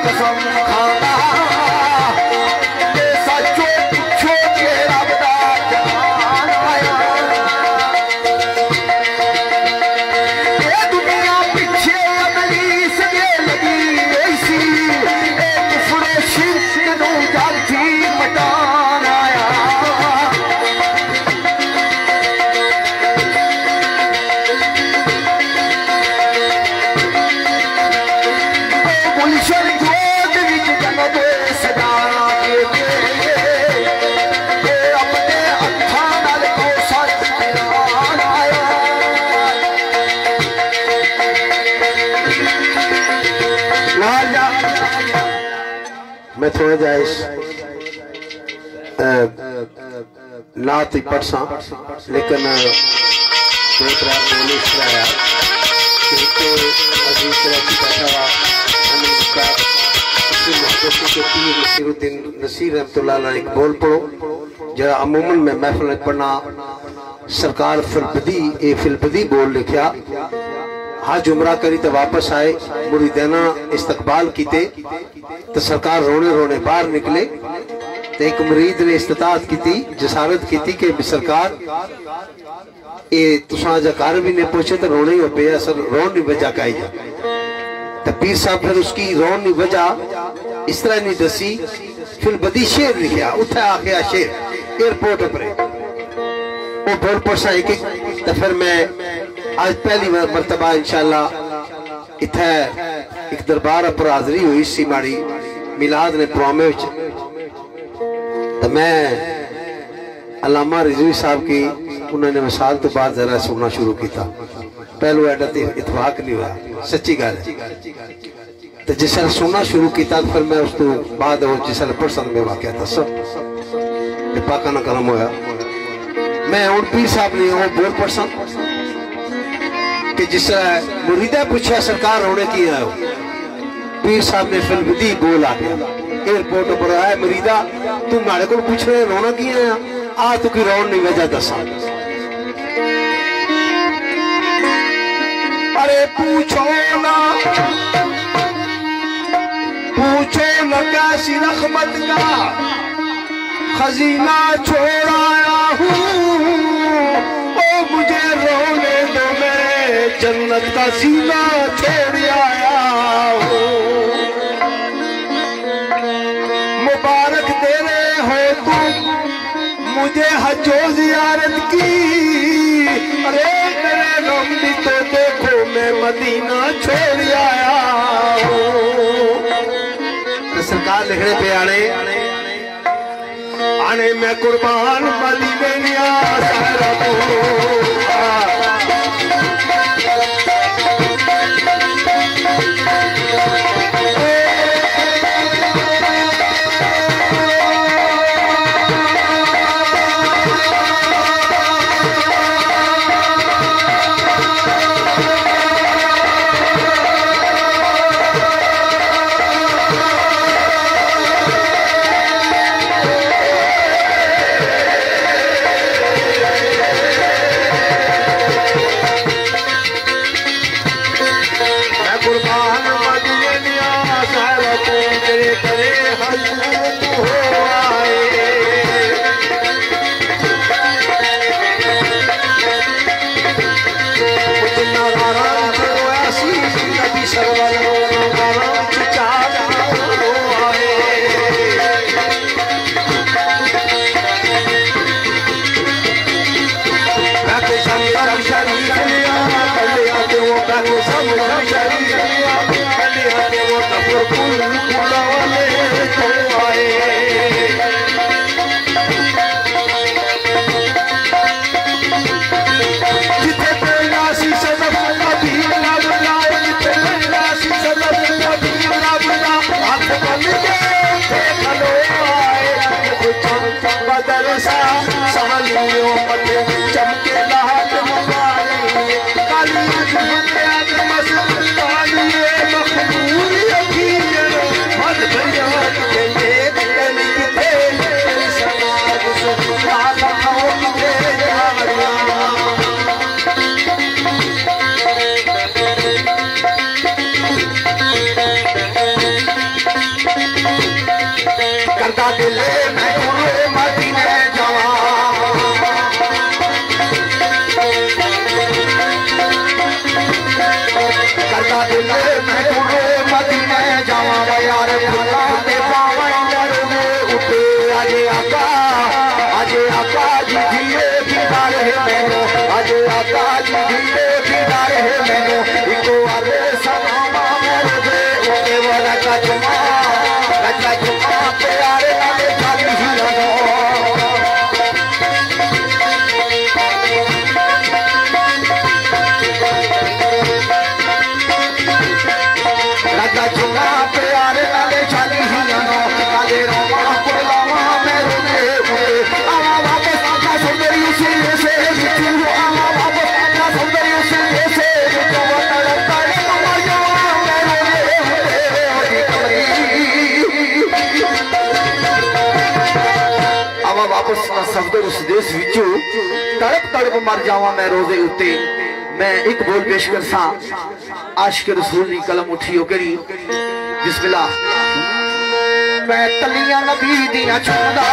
कसम खाना सचो पुछो के रब दा जान आया ये दुनिया पीछे अबलीस दे लगी ऐसी कुफरे शिर्क नू जाती मटान आया गुलशन गोद विच जन्नत सजाना के अपने हत्थां नाल कौसर पिलान आया लाजा मैं थोड़ा जाइस नात ही पढ़सा लेकिन दो त्रै बोले आया एक अजीब तरह की बैठा हुआ नसीरुद्दीन नसीर रहमतुल्लाह अलैह एक बोल पढ़ो जरा अमूमन में महफिल में पढ़ना सरकार फिलबदी बोल लिखा हज उमरा करी तो वापस आए मुरीदाना इस्तकबाल किते तो सरकार रोने रोने बाहर निकले तो एक मुरीद ने इस्तात की जसारत की कि सरकार ये तुसा जकार भी ने पूछे तो रोने ही पे असर रोन नहीं वजह काई जा तो पीर साहब फिर उसकी रोन नहीं वजह इस तरह नहीं दसी फिर बदी शेर लिखा उठे आखिया शेर एयरपोर्ट पर वो बोल पढ़सा एक तो फिर मैं आज पहली मरतबा इंशाल्लाह इथे एक दरबार पर हाजरी हुई सी माड़ी मिलाद ने प्रोमे तो मैं अल्लामा रिजवी साहब की उन्होंने मिसाल तो बाद जरा सुनना शुरू किया पहलू एडा इतफाक नहीं हुआ सच्ची गल तो जिस सुनना शुरू किया फिर मैं उस तो बाद जिस पढ़सन में वाकया दसो पाका ना कलम होया मैं हूँ पीर साहब ने वो बोल पढ़सा कि जिस मुरीदा पूछा सरकार होने की आयो पीर साहब ने फिर विधि बोल आ गया एयरपोर्ट पर आया मुरीदा तू माड़े को पूछ रहे रोना की आया आ तू की रोन नहीं वजह दसा अरे पूछो ना कैसी रहमत का खजीना छोड़ आया हूँ ओ मुझे रोने दो मैं जन्नत का सीना छोड़ आया हूँ मुबारक दे रहे हो तुम मुझे हजो जियारत की अरे मेरे रब्बी तो देखो मैं मदीना छोड़ आया हूँ सरकार लिखने पे आने मैं कुर्बान मदीने नियाज़ करता दिल मैं मदीने जावा करता दिल मैं मदीने जावा यार फुला दे पावा उठे अजे आका जी धीरे दीदार है मैनू अजे आका जी धीरे दीदार है मैनू इको आले सलामा मेरे दे उठे वाला का जुमा प्यारे नाले जाली ही लगो राजा जुमा प्यारे नाले जाली ही लगो काले रोमा पुरलावा मेरे दे उठे आवा वापस आका सुंदरी से बिचू आवा वापस आका सुंदरी से बिचू वतड़ता है कमर जवा मेरे दे आवा वापस सफदर उस देश विचू तड़प तड़प मर जावा मैं रोजे उते मैं एक बोल पेश कर सा आशिक रसूल दी कलम उठियो करी बिस्मिल्लाह मैं तलियां नबी दियां चुमदा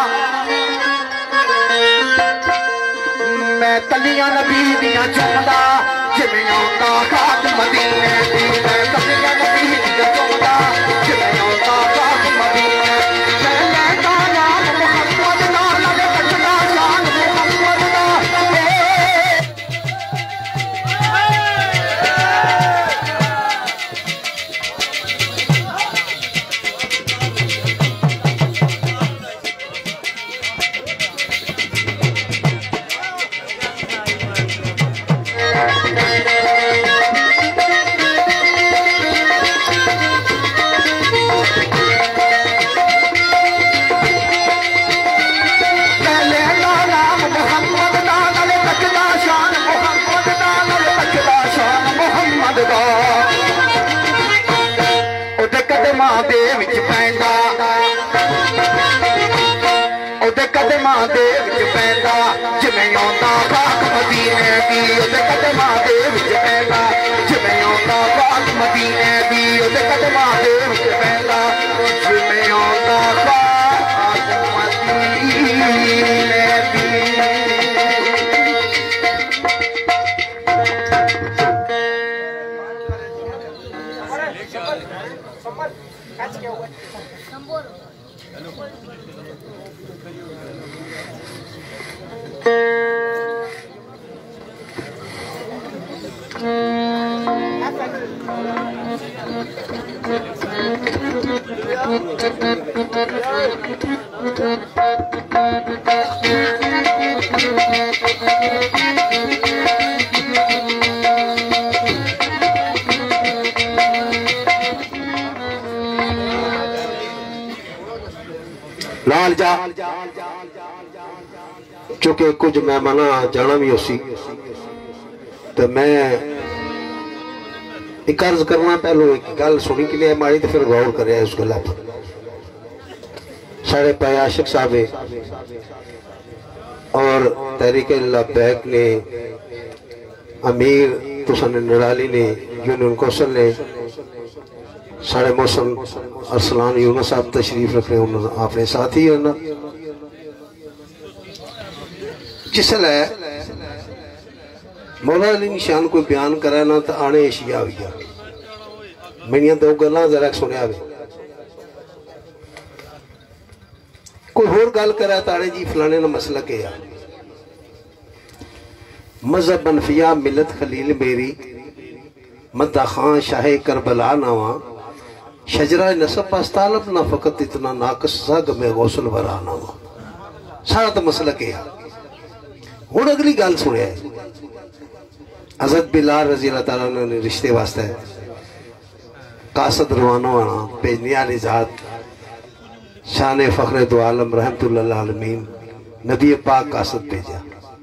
मैं तलियां नबी दियां चुमदा जिवें आंदा खाक मदीने दी मैं तलियां नबी दियां चुमदा जिवें आंदा खाक मदीने मैं लैंदा नाम मुहम्मद नाल बचदा शान मुहम्मद दा जिवें आंदा खाक मदीने दी ओदे कदमां दे विच पैंदा जिवें आंदा खाक मदीने दी ओदे कदमां दे विच पैंदा जिवें आंदा खाक मदीने दी लाल जा चूंकि कुछ मेहमान जाना भी उसी तो मैं एक अर्ज करना पहलो एक गल सुनी के लिए माड़ी तो फिर गौर करे उस गल पर साढ़े पाए आशिक साहब और तहरीक लबैक ने अमीर तुसन निराली ने यूनियन कौंसल ने साढ़े मौसम अरसलान यूनुस साहब तशरीफ रख रहे उन्होंने अपने साथ ही जिसले मौला अली निशान कोई बयान करे ना तो आने एशिया हुई मेरिया दो गल्लां जरा सुनिया वे कोई होर गल करे तो आने जी फलाने ना मसला के मजहब बनफिया मिलत खलील मेरी मद्दा खां शाहे करबला नावा शजरा नसब पास्तालब ना फकत इतना नाकस सा गमे गौसल वरा नावा सारा तो मसला के हुण अगली गल सुनिया हज़रत बिलाल रज़ी अल्लाह ताला ने रिश्ते वास्ते कासद रवाना आना भेजने वाली जात शान फखरे दो आलम रहमतुल्लाह आलमीन नबी पाक कासद भेजा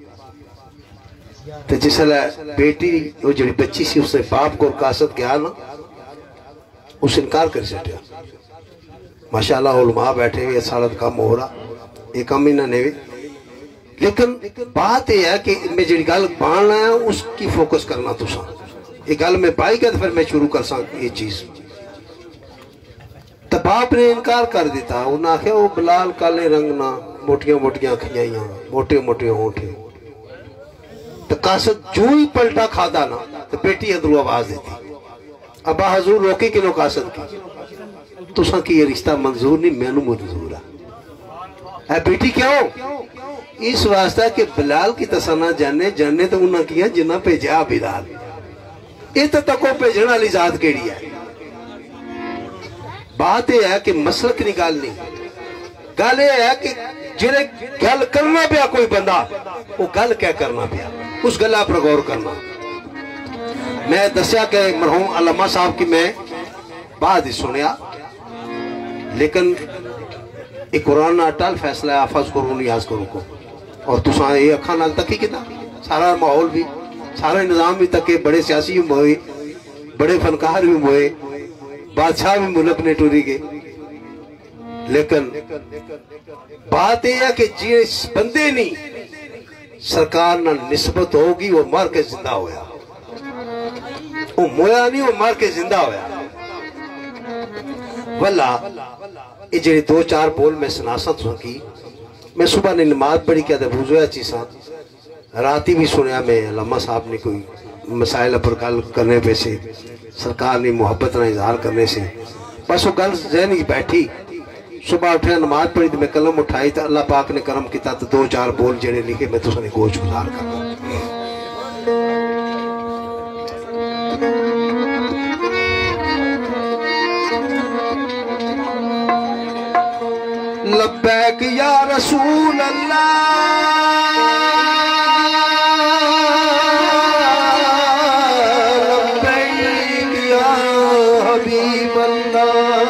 तो जिसले बेटी वो जी बच्ची सी उसने बाप को कासद गया ना उस इनकार कर छड़िया माशाअल्लाह उलमा बैठे हुए सारा काम हो रहा ये काम इन्होंने भी लेकिन बात यह है कि मैं जी गल पाना है उसकी फोकस करना तुसा ये गल मैं पाई गया तो फिर मैं शुरू कर सा ये चीज तो बाप ने इनकार कर दिता। उन्हें आख्या वो बिलाल काले रंग ना, मोटिया मोटिया अखियां, मोटे मोटे होठे। तो कासद जो ही पलटा खादा ना तो बेटी अंदरू आवाज देती, अबा हजूर रोके किलो कासद की, तुसा की ये रिश्ता मंजूर नहीं, मैनू मंजूर है। बेटी क्यों? इस वास्ता कि बिलाल की तसना जाने जाने तो उन्हें किया जिन्ना भेजा बिलाल। ये तो तको भेजने वाली जात केड़ी है। बात यह है कि मसलक की गल नहीं, गल यह है कि जिन्हें गल करना पिया कोई बंदा, वो गल क्या करना पिया, उस गल पर गौर करना। मैं दसिया कि मरहूम अल्लामा साहब की मैं बाद ही सुनिया, लेकिन एक कुरान अटल फैसला है, आफज करो नियाज करो को, और तुसा ये अखा नाल तकी कितना सारा माहौल भी, सारा निजाम भी तके, बड़े सियासी भी होए, बड़े फनकार भी होए, बादशाह भी मुल्क ने टूरी गए। लेकिन बात यह है कि जिस बंदे नी सरकार ना निस्बत होगी वो मर के जिंदा होया, वो मोया नहीं, वो मर के जिंदा होया। वल्ला ये जे दो चार बोल मैं सुनासा की, मैं सुबह ने नमाज पढ़ी क्या बुझोया चीसा, राती भी सुनिया मैं अल्लामा साहब ने कोई मसाइल पर गल करने पे से, सरकार ने मुहब्बत ना इजहार करने से, बस वो गल जहन की बैठी। सुबह उठा नमाज पढ़ी तो मैं कलम उठाई तो अल्लाह पाक ने करम किया तो दो चार बोल जेड़े लिखे मैं तुसाने गोश गुजार करना। लब्बैक या रसूल अल्लाह, लब्बैक या हबीब अल्लाह।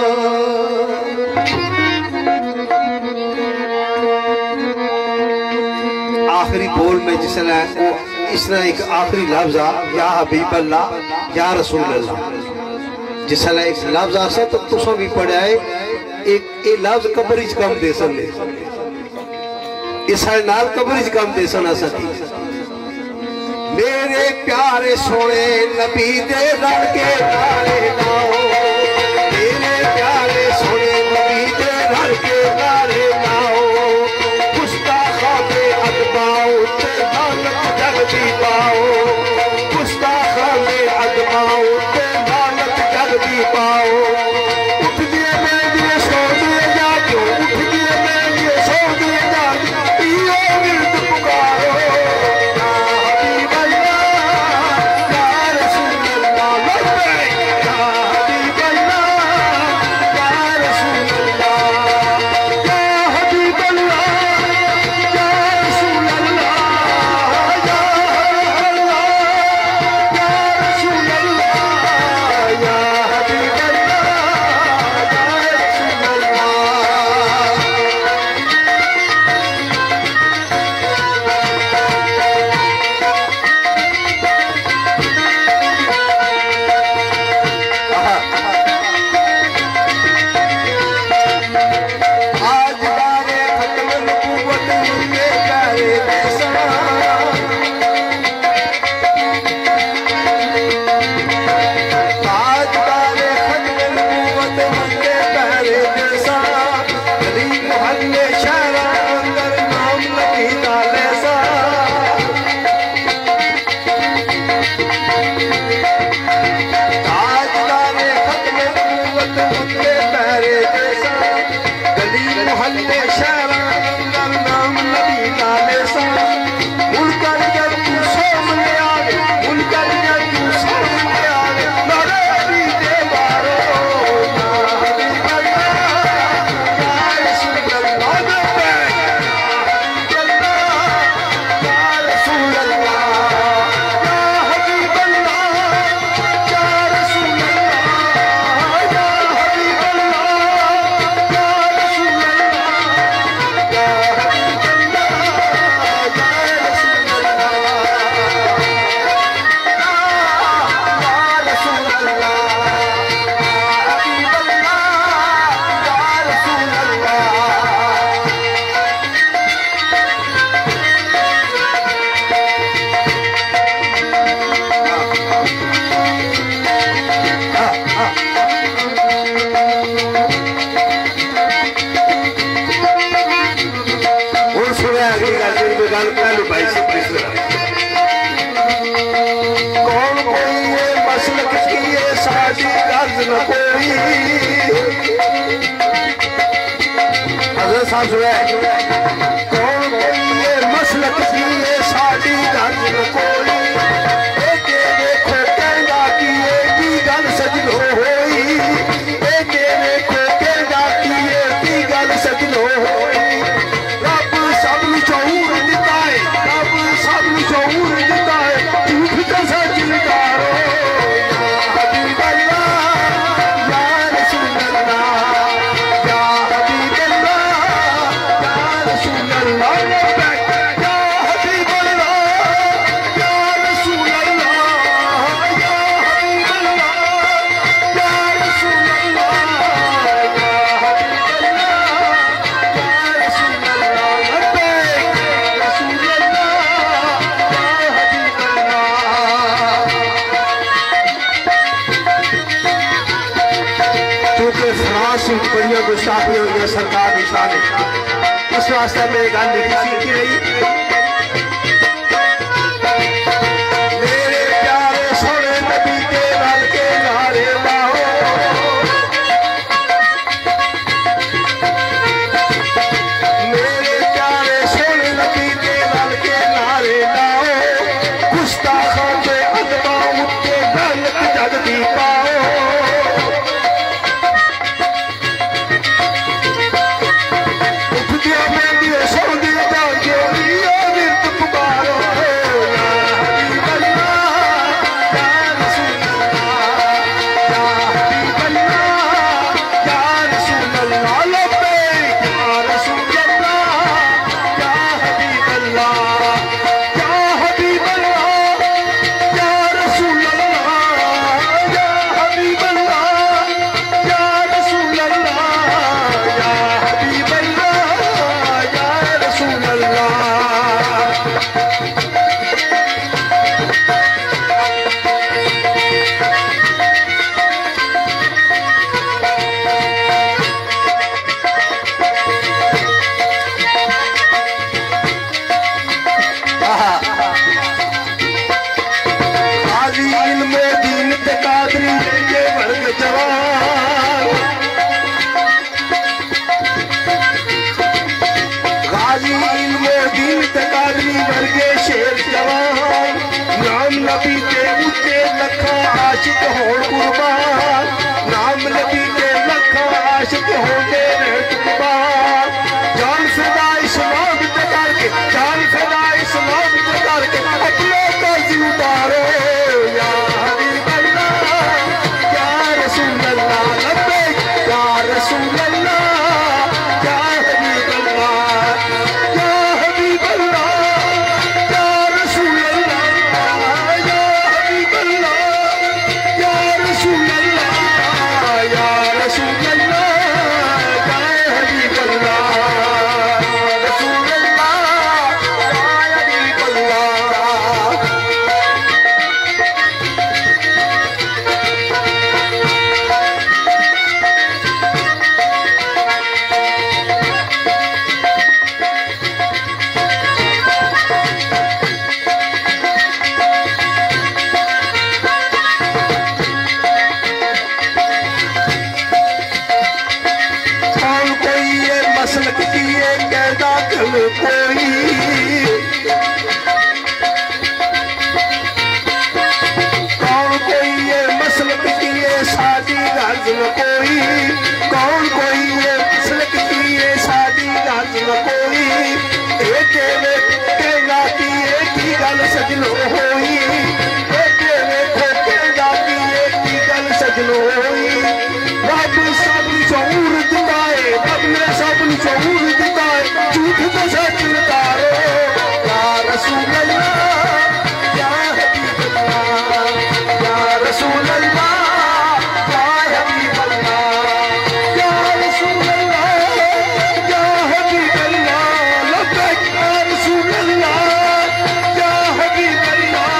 आखिरी बोल में जिसने वो इसने एक आखिरी लफ्ज आ, या हबीब अल्लाह या रसूल अल्लाह, जिसने एक लफ्ज आसा तो तुसा भी पढ़ा है। एक लफ्ज कब्र च कम दे सन, इस नाल कब्र च कम दे सन सकी। मेरे प्यारे सोने नबी दे रल के नारे लाओ, मेरे प्यारे सोने नबी दे रल के नारे लाओ, गुस्ताखों के अदबाओ ते लानत जगती पाओ, गुस्ताखों के अदबाओ ते लानत जगती पाओ। पहलू भाई से कौन कोई ये मसलक की ये साजी गर्ज न कोई हजरत साहब सुने कौन कोई ये मसलक की ये साजी गर्ज न कोई देखो कहना कि ये की गल सजनो होई देखो कहना कि ये की गल सजनो होई रब सब शऊर दिता है रब सब शऊर दिता है झूठ का सच निकारो या हबीब अल्लाह या रसूल अल्लाह या हबीब अल्लाह या रसूल अल्लाह या हबीब अल्लाह या रसूल अल्लाह या हबीब अल्लाह या रसूल अल्लाह या हबीब अल्लाह या रसूल अल्लाह लब्बैक रसूल अल्लाह या हबीब अल्लाह। क्योंकि फ्रांस में बड़िया गुस्ताखी हुई है सरकार निशान है इस वास्ते मेरी गल लिखी सीखी रही मेरे प्यारे सोने नबी के रल के नारे लाओ मेरे प्यारे सोने नबी के रल के नारे लाओ गुस्ताखों के अदबा उत्ते गलत जगती पाओ उठदिया बैठदिया सौंदिया जागियो लियो विरत पुकारो या हबीब अल्लाह या रसूल अल्लाह या हबीब अल्लाह या रसूल अल्लाह लब्बैक या रसूल अल्लाह या हबीब अल्लाह या हबीब अल्लाह या रसूल अल्लाह या हबीब अल्लाह या रसूल अल्लाह या हबीब अल्लाह या रसूल अल्लाह। गाजी इल्मे दीन ते कादरी के वर्ग जवान गाजी इल्मे दीन ते कादरी वर्गे शेर जवान नाम नबी के ऊंचे लखा आशिक होण कुर्बान नाम नबी के लखा आशिक होंदे रहन कुर्बान जान फिदा इस्लाम ते करके जान फिदा इस्लाम ते करके अपने कर्ज उतारो या हबीब अल्लाह या रसूल अल्लाह लब्बैक या रसूल अल्लाह या हबीब अल्लाह या हबीब अल्लाह या रसूल अल्लाह या हबीब अल्लाह या रसूल अल्लाह या रसूल अल्लाह या हबीब अल्लाह रसूल अल्लाह या हबीब अल्लाह। कौन कोई ये मसलक की ये कहता कल कोई कौन कोई ये मसलक की ये शादी गर्ज न कोई कौन कोई ये मसलक की ये शादी गर्ज न कोई एक कहना कि एक ही गल सजनो होई एक कहना कि एक ही गल सजनो होई रब सब शऊर दिता है रब ने सब शऊर दिता है झूठ का सच निकारो या रसूल अल्लाह या हबीब अल्लाह या रसूल अल्लाह या हबीब अल्लाह या रसूल अल्लाह या हबीब अल्लाह लब्बैक या रसूल अल्लाह या हबीब अल्लाह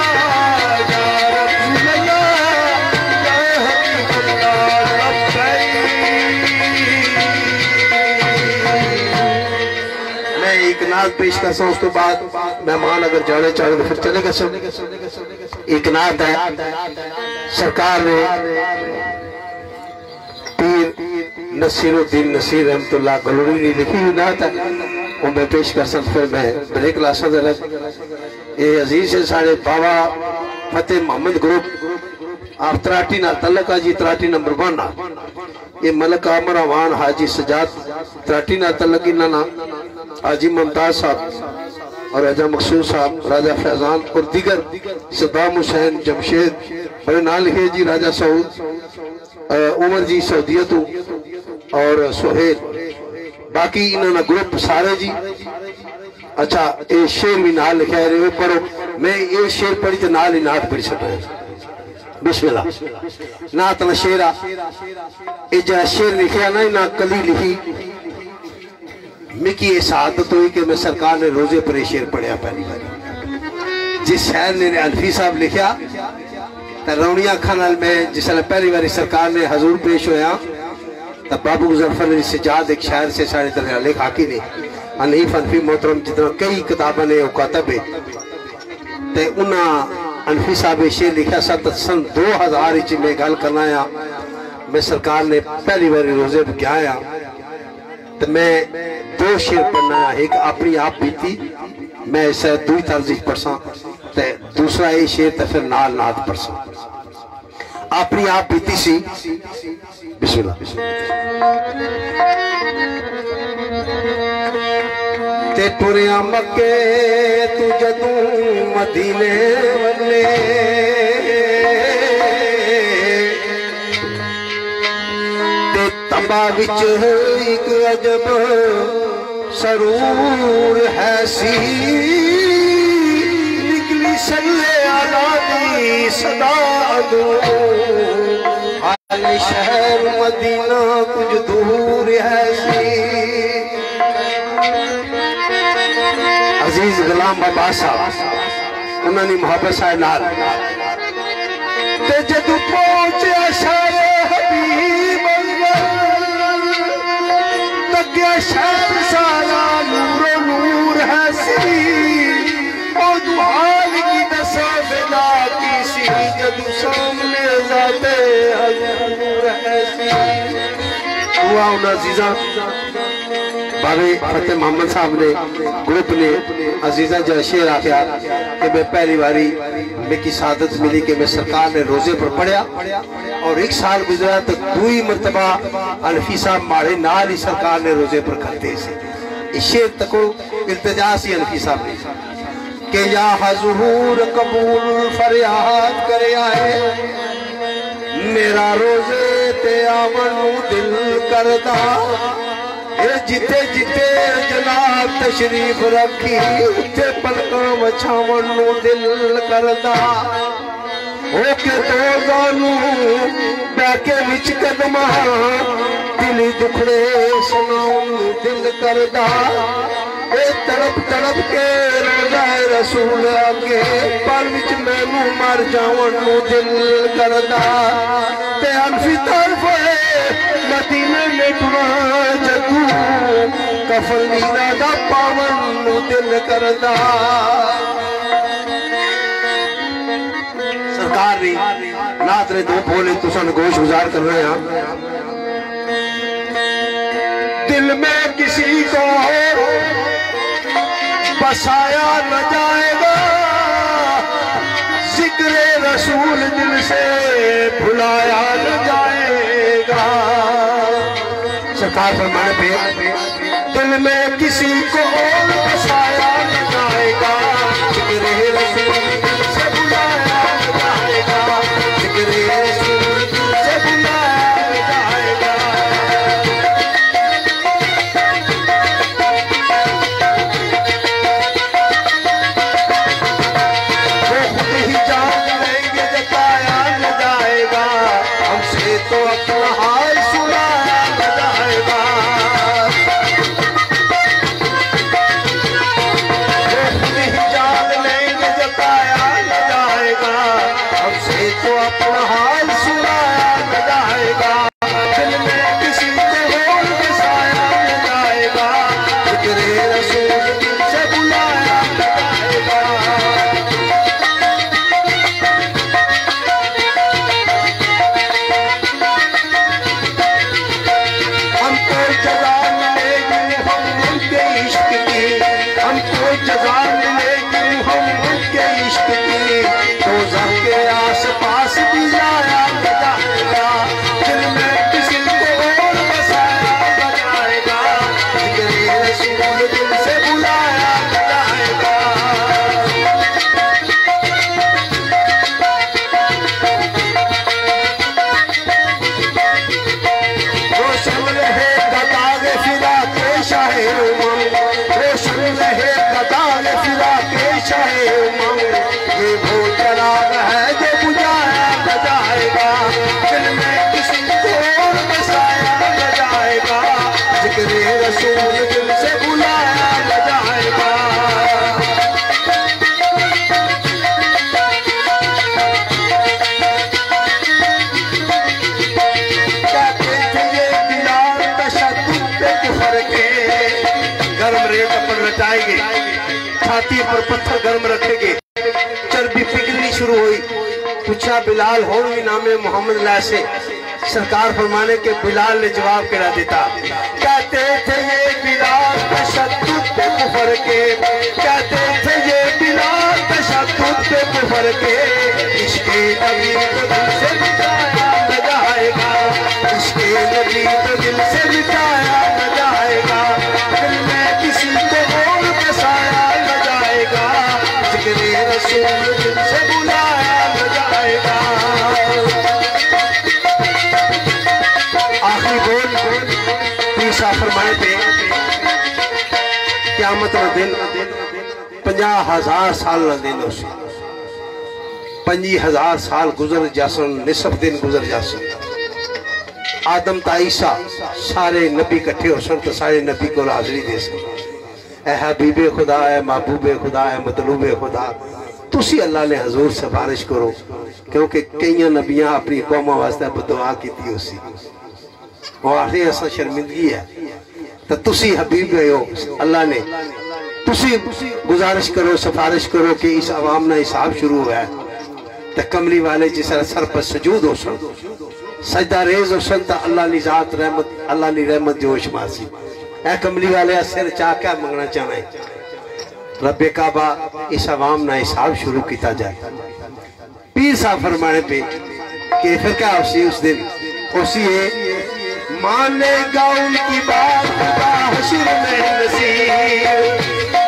एक नात पेश कर सा, उस तो बाद मेहमान अगर जाने चाहे तो फिर चलेगा सब। एक नात है सरकार ने पीर नसीरुद्दीन नसीर रहमतुल्लाह गलोरी ने लिखी हुई नात है, वो मैं पेश कर सकता। फिर मैं ब्रेक ला सकता। ये अजीज है साढ़े बाबा फतेह मोहम्मद ग्रुप आप तराटी ना तलक जी, तराटी नंबर 1 ये मलक आमर अवान हाजी सजाद तराटी ना तलक, इन्ना हाजी मुमताज साहब और राजा मकसूद साहब, राजा फैजान और दीगर सद्दाम हुसैन जमशेद बड़े नाल लिखे जी, राजा सऊद उमर जी सऊदियत और सोहेल, बाकी इन्होंने ग्रुप सारे जी। अच्छा ये शेर भी नाल लिखा है, पर मैं ये शेर पढ़ी तो नाल ही नात पढ़ी सकता है। बिस्मिल्लाह नात ना शेरा ये जरा शेर लिखा ना, ना कली लिखी मिकी ये सादत हुई कि मैं सरकार ने रोजे पर ये शेर पढ़िया पहली बार। जिस शहर ने अल्फी साहब लिखा तो रौनिया अखा नाल मैं जिसने पहली बार सरकार ने हजूर पेश होया तो बाबू मुजफ्फर अली सजाद एक शहर से साढ़े दरिया लेख हाकी ने अनहीफ अनफी मोहतरम जितना कई किताबें ने कातब है ते उन्हें अनफी साहब शेर लिखा सन 2000 में गल करना आ, मैं सरकार ने पहली बार रोजे पे क्या आया तो मैं 2 शेर पढ़ना, एक अपनी आप बीती मैं इसे दुई तर्ज पढ़सा, दूसरा ये शेर तो फिर नाल नात पढ़सा। अपनी आप बीती सी बिस्मिल्लाह। ते टुरिया मक्के तू जदू मदीने वने, ते तंबा विच एक अजब सरूर है सी, निकली सल्ले आला दी सदा दो, हाले शहर मदीना कुछ दूर है सी। अजीज गुलाम बाबा साहब उन्होंने मोहब्बत साहब नाल ते जदू पहुंचे शारे हबीब तग्या शहर सारा नूरो नूर है सी, और दुहाल की दसा बिना की सी, जदू सामने जाते हजूर है सी। हुआ उन अजीजा बाबे फतेह मोहम्मद साहब ने ग्रुप ने अजीजा जो शेर आख्या कि मैं पहली बारी मेरी सादत मिली कि मैं सरकार ने रोजे पर पढ़िया और 1 साल गुजरा तो 2 मरतबा अनफी साहब मारे नाल ही सरकार ने रोजे पर करते से। इस शेर तक इल्तिजा सी अनफी साहब ने कि या हजूर कबूल फरियाद करे आए, मेरा रोजे ते आवन दिल करदा, जिते जिते जनाब तशरीफ रखी उते पलकां वछावन नू दिल करदा, ओके तो जानू बैके विच कदमा दिल दुखड़े सुनाउन दिल करदा, ए तड़प तड़प के रोजा रसूल अगे पर विच मैनू मर जावन नू दिल करदा, ते अनफी तरफ मदीने में टुरा जदू कफल नीरा दा पावन नू दिल करदा। सरकार ने नात ने 2 बोले तुसा गोश गुजार कर रहे हैं। दिल में किसी को बसाया न जाएगा, जिक्र रसूल दिल से भुलाया न जाएगा। सरकार फरमाने पे दिल में किसी को और बसाया न जाएगा, जिक्र रसूल से भुलाया न जाएगा, जिक्र रसूल से भुलाया न जाएगा। वो खुद ही जान लेंगे जताया न जाएगा, हमसे तो अपना हाल सुनाया न जाएगा। वो खुद ही जान लेंगे जताया सजा मिलेगी मोहम्मद के इश्क की, दोज़ख के आस पास भी लाया न जाएगा, दिल में किसी को और बसाया न जाएगा, जिक्र रसूल दिल से बुलाया न जाएगा। रोशन रहेगा दाग फिरा के शाहे उमंग, रोशन रहेगा दाग फिरा के शाहे उमंग, ये वो चराग है जो बुझाया न जाएगा, दिल में किसी को और बसाया न जाएगा, जिक्र रसूल दिल से बुलाया न जाएगा। कहते थे ये बिलाल तशद्दुद पे कुफर के, गर्म रेत पर लटाएंगे, छाती पर पत्थर गर्म रखेंगे, चर्बी पिघलनी शुरू हुई। पूछा बिलाल हो भी नामे मोहम्मद ला से, सरकार फरमाने के बिलाल ने जवाब करा देता। कहते थे ये बिलाल तशद्दुद पे कुफर के, कहते थे ये बिलाल तशद्दुद पे कुफर के, इश्क़े नबी तो दिल से मिटाया न जाएगा, इश्क़े नबी तो दिल से मिटाया न जाएगा, दिल में किसी को और बसाया न जाएगा, जिक्र रसूल दिल से बुलाया न जाएगा। आखिरी बोल तीसरा फरमाए थे, क़यामत का दिन 50,000 साल का दिन उसी 50,000 साल गुजर जासन, निसफ दिन गुजर जासन। आदम ता ईसा सारे नबी इकट्ठे हो सन तो सारे नबी को हाजिरी दे सन। ऐ हबीबे खुदा, ऐ महबूबे खुदा, ऐ मतलूबे खुदा, तुसी अल्लाह ने हजूर सिफारिश करो, क्योंकि कई नबियां अपनी कौमां वास्ते बदुआ की उसी और आखिरी ऐसा शर्मिंदगी है, तो तुसी हबीब हो अल्लाह ने, तुसी गुजारिश करो, सिफारिश करो कि इस अवाम ना हिसाब शुरू हुआ है, तो कमली वाले जिस सर पर सजूद हो सन, सजदा रेज हो सन, तो अल्लाह की जात रहमत, अल्लाह की रहमत जोश मासी। ऐ कमली वाले सिर चाह क्या मंगना चाहे, रब्बे काबा इस अवाम ना हिसाब शुरू किया जाए। पीर साहब फरमाने पे कि फिर क्या उसी उस दिन उसी है, मानेगा उनकी बात खुदा हश्र में नसीब,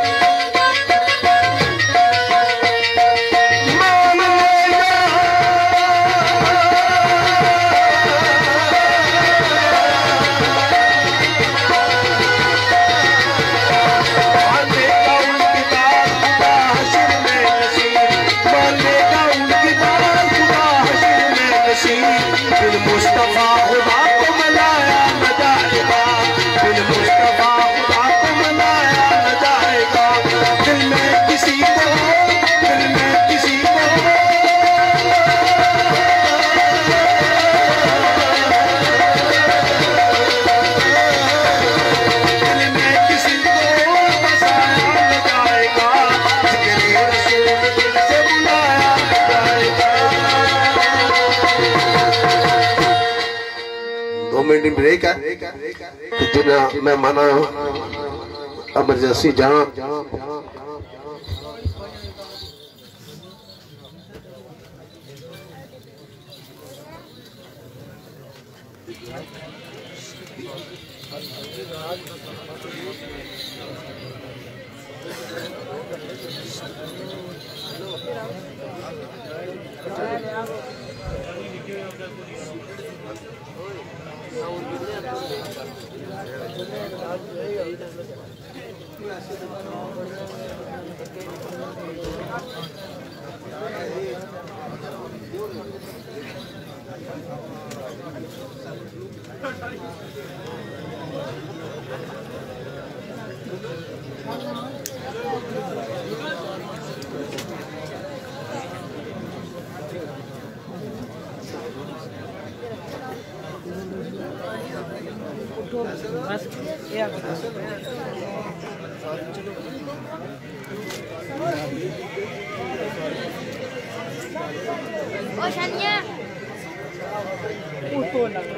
मुस्तफा खुदा को मनाया न जाएगा, दिल मुस्तफा खुदा को मनाया न जाएगा, दिल में किसी को, दिल में किसी को, दिल में किसी को बसाया न जाएगा, जिक्र रसूल दिल से बुलाया न जाएगा। 2 मिनट ब्रेक है, तो जिन्हें मैं माना एमरजेंसी जाना, Oceannya. Tuh lah.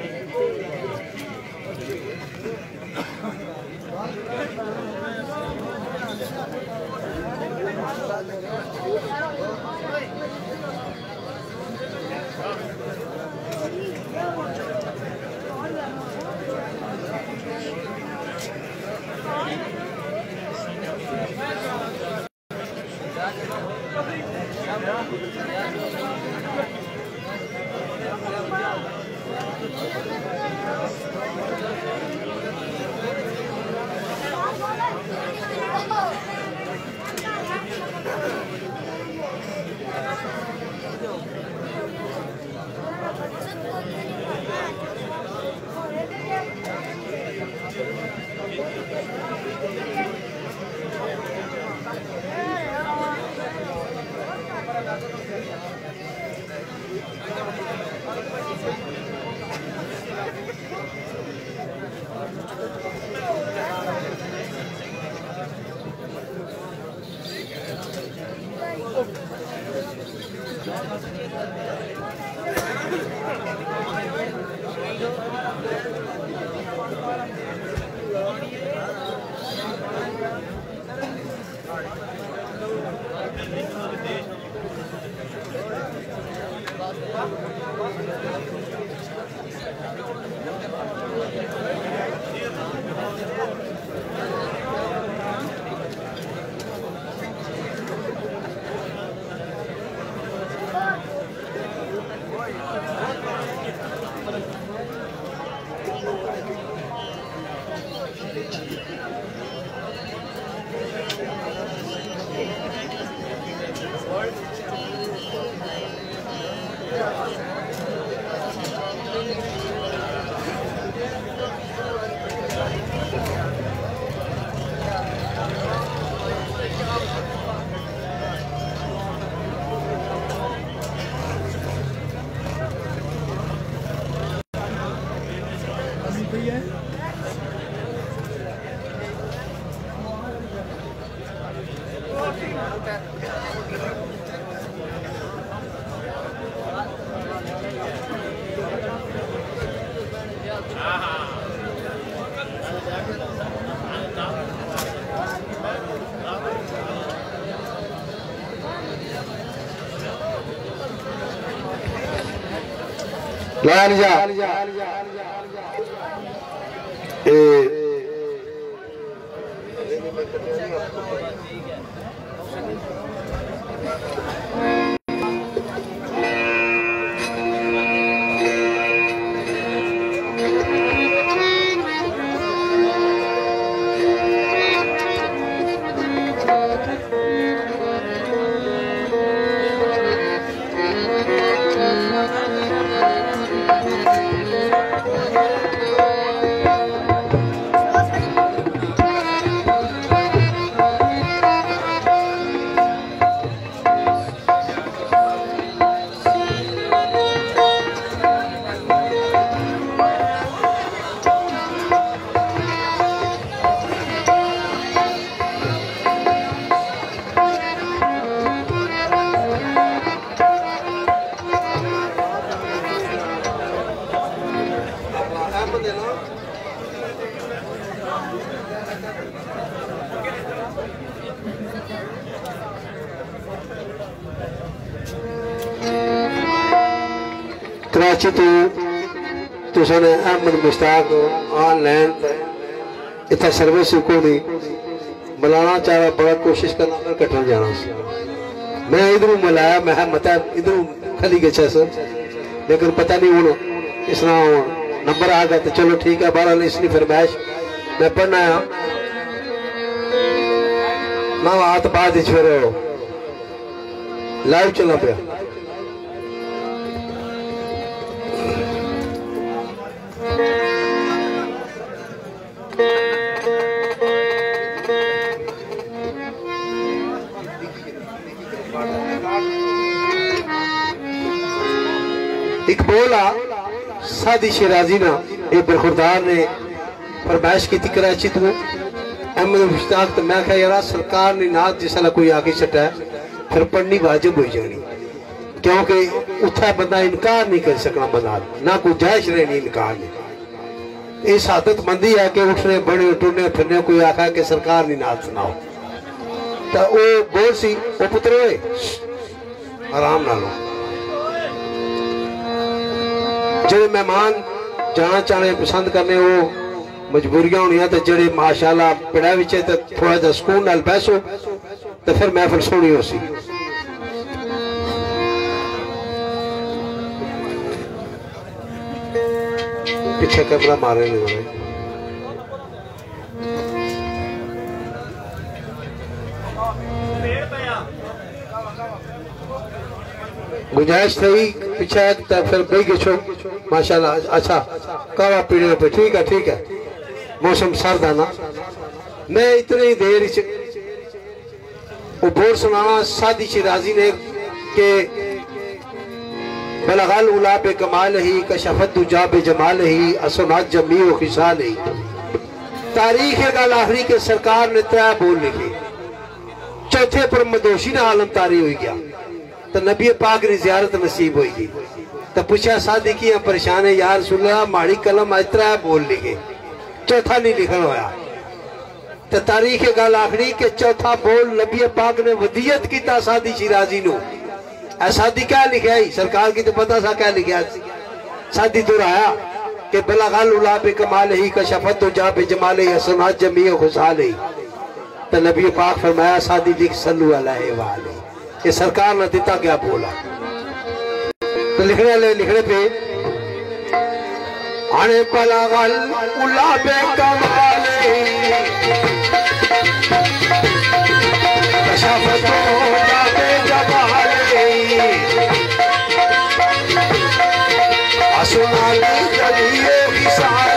कराची तो सने अहमद मुश्ताक ऑनलाइन इतना सर्विस को नहीं बुलाना चाह रहा, बड़ा कोशिश करना मैं कटन जाना से मैं इधर मिलाया मैं मत इधर खाली गया सर, लेकिन पता नहीं हूँ इस नंबर आ गया तो चलो ठीक है। बहरहाल इसलिए फरमाइश मैं पढ़ना आया ना हाथ बाद फिर लाइव चलना पाया। इकबाल सादी शिराजी ना एक बरखुरदार ने फरमाइश की थी कराची तो अहमद मुश्ताक तो मैं यार सरकार ने नाथ जिसला कोई आके छटा है फिर पढ़नी वाजिब हो जानी, क्योंकि उठा बंदा इनकार नहीं कर सकना, बंदा ना कोई जायज रहनी इनकार नहीं। इस आदत मंदी है कि उठने बड़े टुरने फिरने कोई आखा कि सरकार ने नाथ सुनाओ तो वो बोल सी वो पुत्र आराम ना लो। जो मेहमान जाना चाहने पसंद करने वो मजबूरियां होनी तो जेडे माशाल्लाह पिड़ा विच थोड़ा जा सुकून नाल बैसो तो फिर महफिल सोनी हो सी। पीछे कैमरा मारे नहीं गुंजाइश थी पीछे तो फिर बही गो माशाल्लाह। अच्छा कावा पीने पे ठीक है मौसम सर्द है ना। मैं इतनी देर वो बोल सुनाना सादी शिराजी ने के बलगल उला बे कमाल ही कशफत दुजा बे जमाल ही असनात जमी व खिसाल ही। तारीख गल आखिरी के सरकार ने 3 बोल लिखे। चौथे पर मदोशी ने आलम तारी हो गया तो नबी पाक की जियारत नसीब होगी। तो पूछा सादी की परेशान है यार सुना माड़ी कलम आज 3 बोल लिखे चौथा नहीं लिखन होया। तो तारीख गल आखिरी के चौथा बोल नबी पाक ने वदियत किया सादी शिराजी नु। सादी क्या लिखा ही सरकार की तो पता सा क्या लिखा। सादी दोहराया कि बलगल उला बे कमाल ही कशफत दुजा बे जमाल ही असनात जमी व खुशहाल ही। तो नबी पाक फरमाया सादी लिख सल्लु अलैहि व अलैहि। ये सरकार ने दिता क्या बोला। तो लिखने पे आने बलगल उला बे कमाल कशफत दुजा बे जमाल असनात जमी व खिसाल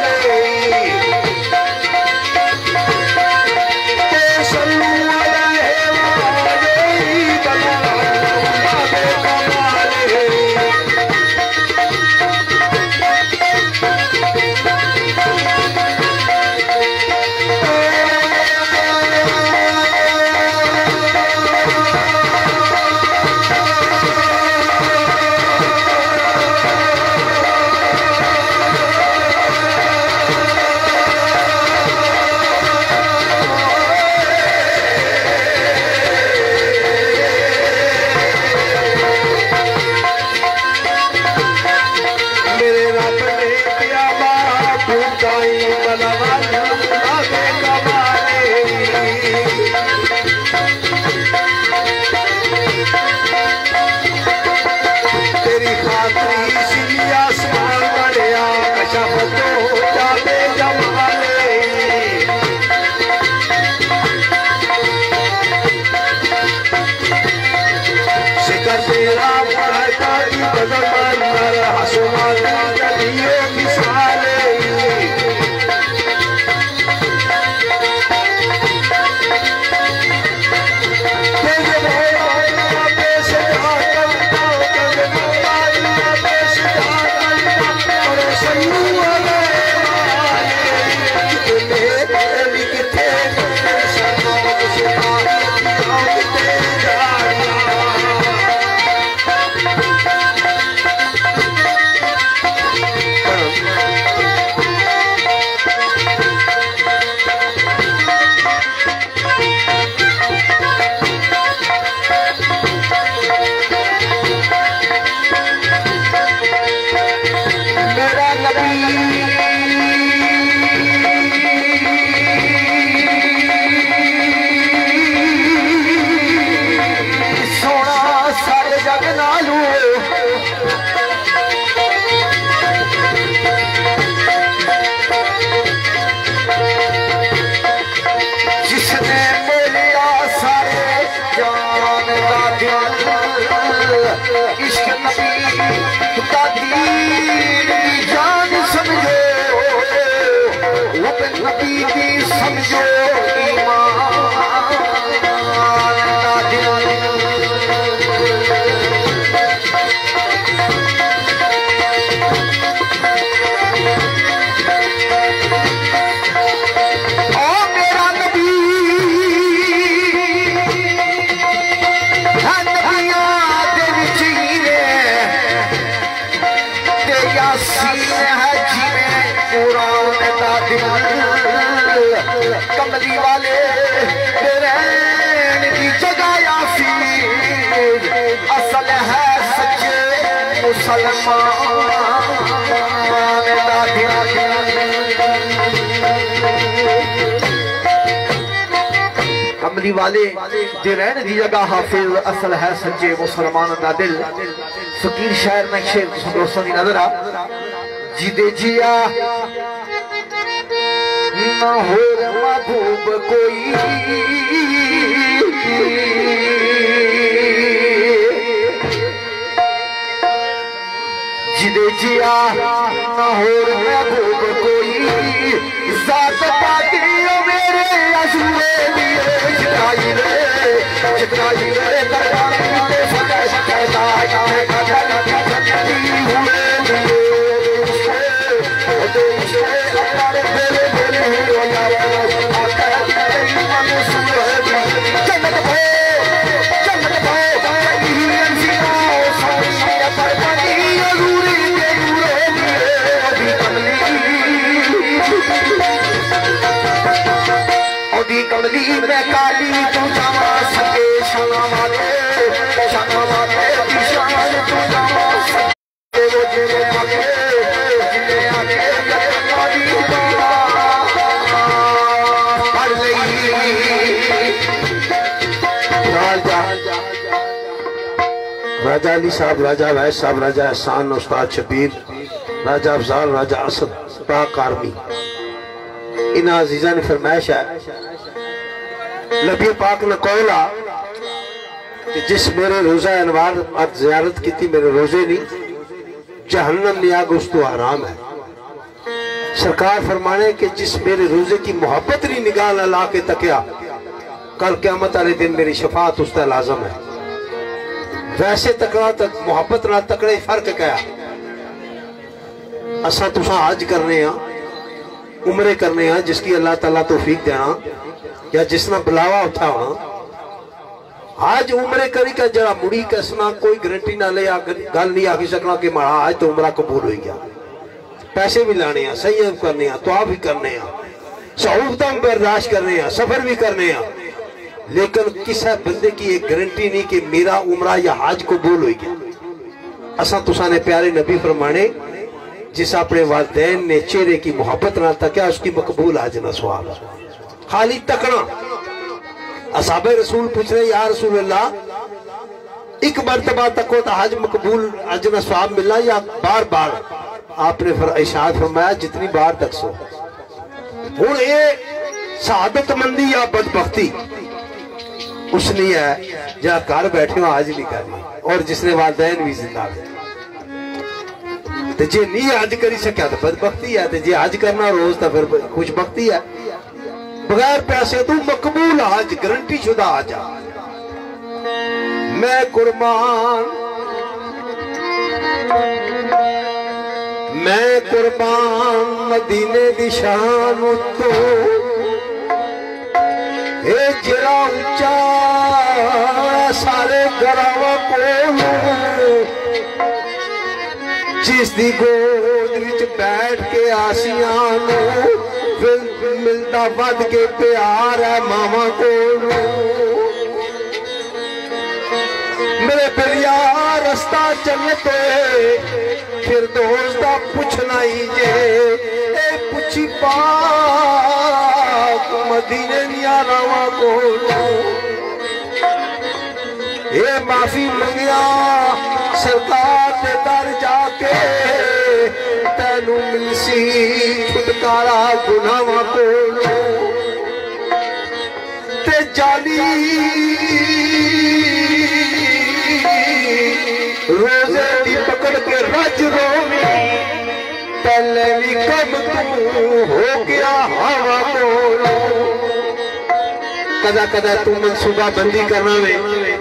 कमली वाले की जगह यासीन असल है सच्चे मुसलमान। कमली वाले जे रहने दी जगह हाफिज असल है सच्चे मुसलमान दा दिल। फकीर शायर में शेर दोस्तों की नजर आ जिदे जिया ना हो महबूब कोई जिदे जिया ना हो महबूब कोई जात पाती मेरे असूले लिए जिताई रे दरबार में सदा कहता है हुए कमली में काली तू जावा सके शाना वाले शान तू जावा सके वो जिने आके काली पढ़ लई राजा अली साहब, राजा वैस साहब, राजा एहसान, उस्ताद शबीर, राजा अफजाल, राजा असद पाक आर्मी, इन अजीजा ने फरमाइश है नबी पाक ने कौला कि जिस मेरे रोजा अनवार जियारत की थी मेरे रोजे नहीं जहन्नम में आग उस तो आराम है। सरकार फरमाने कि जिस मेरे रोजे की मोहब्बत नहीं निगाह ला के तकिया कल क़यामत वाले दिन मेरी शफात उस पर लाजम है। वैसे तकड़ा तक मोहब्बत ना तकड़े फर्क क्या असा तुसा हज करने उमरे करने जिसकी अल्लाह ताला तौफीक देना या जिसना बुलावा उठा होना आज उमरे करी का जरा मुड़ी कसना कोई गारंटी ना ले गल नहीं आखी सकना कि माड़ा आज तो उमरा कबूल हो गया। पैसे भी लाने संयम करने तो भी करने सहूलत बर्दाश्त करने सफर भी करने लेकिन किसी बंदे की एक गारंटी नहीं कि मेरा उमरा या हज कबूल हो गया। असा तुसा ने प्यारे नबी फरमाने जिस अपने वालिदैन ने चेहरे की मोहब्बत ना तकिया उसकी मकबूल हज ना सवाब खाली तकना। असहाबे रसूल पूछ रहे या रसूल अल्लाह एक मरतबा तको तो हज मकबूल हज ना सवाब मिला या बार बार? आपने इरशाद फरमाया जितनी बार तक सो। हुण ये शहादतमंदी या बदबख्ती उसने है जहाँ घर बैठे हो आज नहीं करनी और जिसने वालिदैन भी जिंदा है जे नहीं हज करी सकिया तो बदबख्ती है, जे हज करना रोज तो फिर खुशबख्ती है। बगैर पैसे तू मकबूल हज गारंटी शुदा हज। मैं कुर्बान मदीने दी शान तो जरा उच्चा सारे गरावा को जिसदी गोद विच बैठ के आसियां मिलता बद के प्यार है मामा को मेरे पिलिया रस्ता चलते फिर दोस्त पूछना ही जे पूछी पाक मदीने दिया रावा को ये माफी मंगिया सरकार के दर जाके तेनू मिलसी छुटकारा गुनाहां कोलों ते जाली रोजे दी पकड़ के रज रोवी पहले भी कब तू हो गया हवा कोलों। कदा कदा तू मनसूबा बंदी करना वे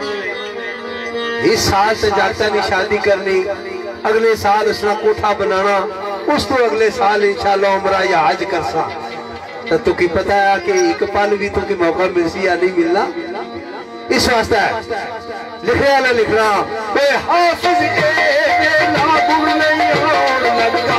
इस साल से जाता नहीं शादी करनी अगले साल उसना कोठा बनाना उस तो अगले साल इंशाल्लाह उमरा या हज करसा तो तू की पता है कि एक पल भी तू की मौका मिलसी या नहीं मिलना। इस वास्ते लिखना ना लिखना हाफिज के लागू नहीं हो लगता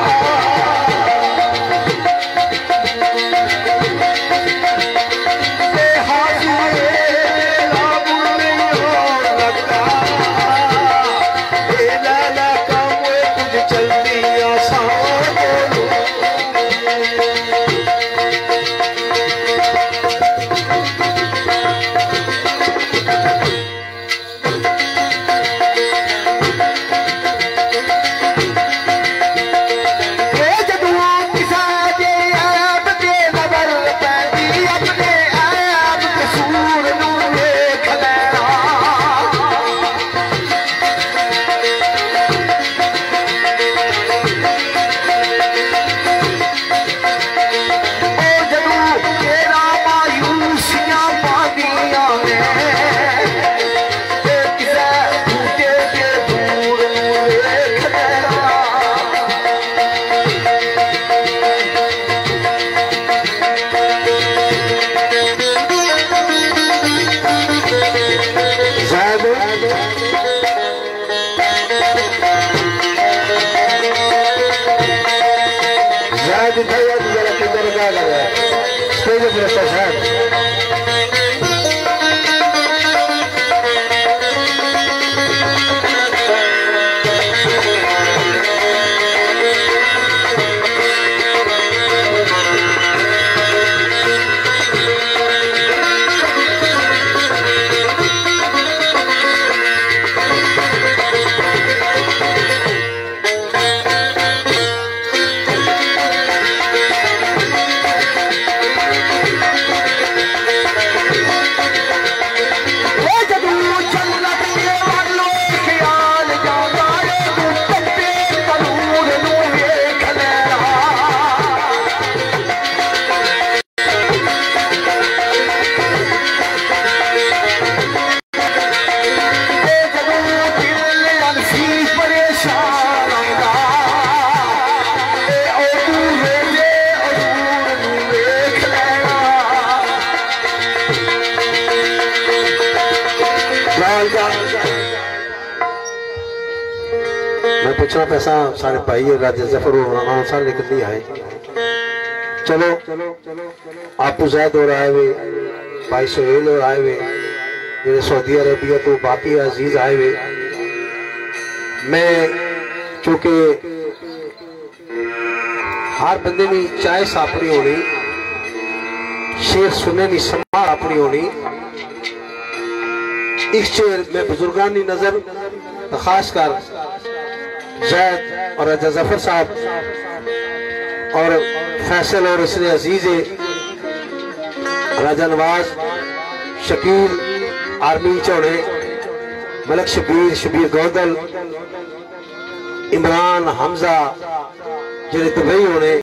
फरिश्ता साहब मैं पूछना पैसा सारे भाई राजा जफर सारे निकल नहीं आए। चलो आपू जैद और आए हुए, भाई सुहेल और आए हुए, जेडे सऊदी अरबिया तो बाकी अजीज आए हुए। मैं चूंकि हर बंदे की चॉइस अपनी होनी, शेर सुनने की संभाल अपनी होनी। इस शेर में बुजुर्गां की नजर खासकर जैद और राजा जफर साहब और फैसल और इसने अजीज राजा नवाज, शकील, आर्मी चौड़े, मलक शबीर, शबीर गौदल, इमरान, हमजा जेडे दुबई होने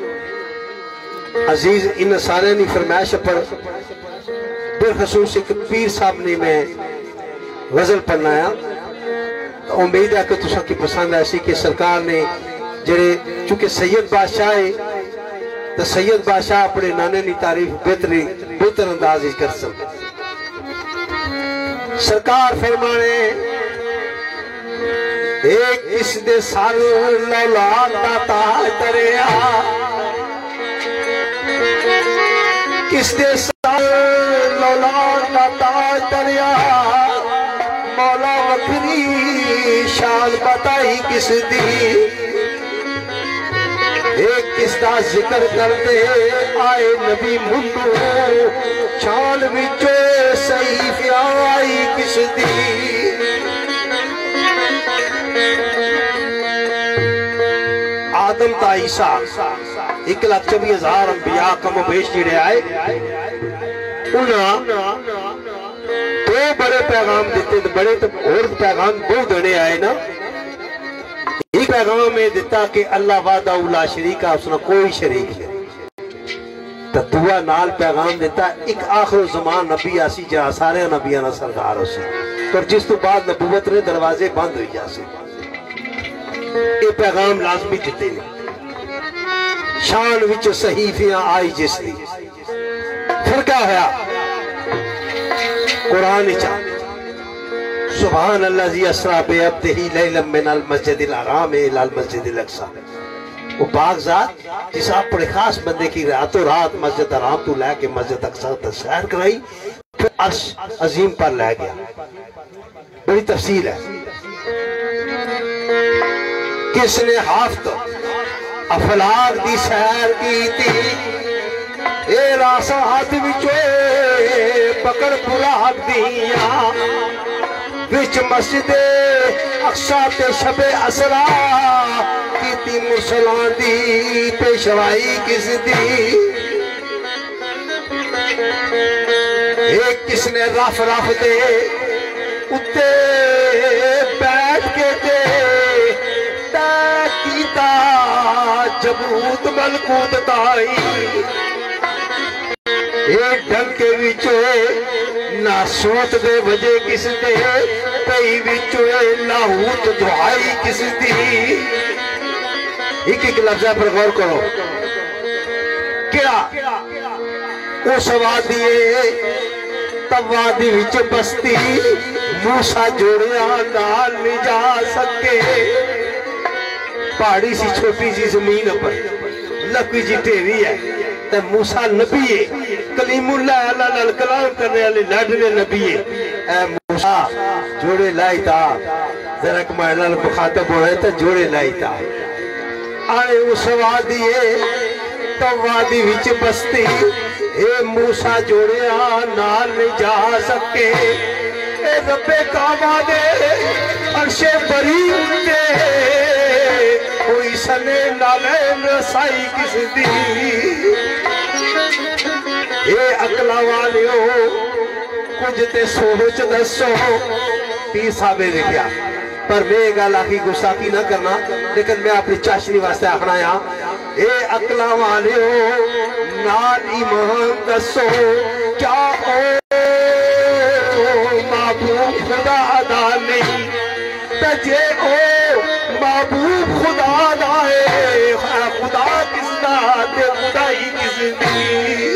अजीज, इन सारे की फरमाइश पर बिलखसूस एक पीर साहब ने मैं गजल पढ़ना आया। तो उम्मीद है कि तुसा की पसंद ऐसी कि सरकार ने जेडे चूंकि सैयद बादशाह है तो सैयद बादशाह अपने नाने की तारीफ बेहतर अंदाज कर सकते। सरकार फरमाने एक किस दे साल लौलाद दा ताज तरिया, किस दे साल लौलाद दा ताज तरिया, मौला वखरी शान बताई किस दी। एक किसका जिक्र करते आए नबी मुंडू, शान विचो सही आई किस दी। आदम ता ईसा 1,24,000 अंबिया कम बेश जेड़े आए, दो बड़े पैगाम दिते, बड़े तो और पैगाम दो देने आए ना। एक पैगाम में दिता कि अल्लाह वादा उला शरीका, उसने कोई शरीक नहीं। तो दुआ नाल पैगाम दिता एक आखिर जमान नबी आसी जा सारे नबिया ना सरकार उसी, पर जिस तो बाद नबूवत ने दरवाजे बंद हो जासे। ये पैगाम लाजमी दिते ने, शान विच सहीफियां आई जिसदी। फिर क्या होया कुरान सुभान अल्लाज़ी अस्रा बिअब्दिही लैलन मिनल मस्जिदिल हराम इलल मस्जिदिल अक़सा। वो बागज़ात जिस अपने खास बंदे की रातों रात मस्जिद हराम तो लेके मस्जिद अक़सा तक सैर कराई, फिर अर्श अजीम पर ले गया। बड़ी तफसील है। किसने हाफ्त अफलाक दी सैर की थी, ए रासा हाथ विचो पकड़ बुलाक दिया, विच मस्जिद अक़सा ते शबे असरा की मुसलां दी पेशवाई किस दी। एक किसने रफ रफ दे उत्ते बैठ के दे कीता जबूत मलकूत ताई। एक डंके विचो नासूत दे वजे किस दे, कई विचो लाहूत दुआई किस दी। एक लफ्जा पर गौर करो, क्या उस वादी तवादी विच बस्ती मूसा जोड़िया नाल नहीं जा सके। पहाड़ी सी छोटी सी जमीन पर लकड़ी जी ढेरी है, तो मूसा नबी है, कलीमुल्लाह अल्लाह कलाम करने वाले लाडले नबी ए मूसा जोड़े लाईता जरा कमाल मुखातब होए तो जोड़े लाईता आए उस वादी तो वादी विच बस्ती ए मूसा जोड़िया नाल नहीं जा सके ए रब्बे काबा दे अर्शे बरी ते कोई सने नाले रसाई किस दी ए अकला वालियो कुछ ते सोच दसो पीर साहब ने लिखा पर मैं गल आखी गुस्ताखी ना करना लेकिन मैं अपनी चाशनी वास्ते आखना या ए अकला वालियो नाल ईमान दसो क्या ओ महबूब खुदा अदा नहीं तजे ओ महबूब खुदा अदा है खुदा किसदा ते खुदाई किसदी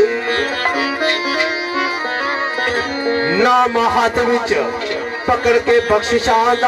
नाम हाथ विच पकड़ के बख्शिशां दा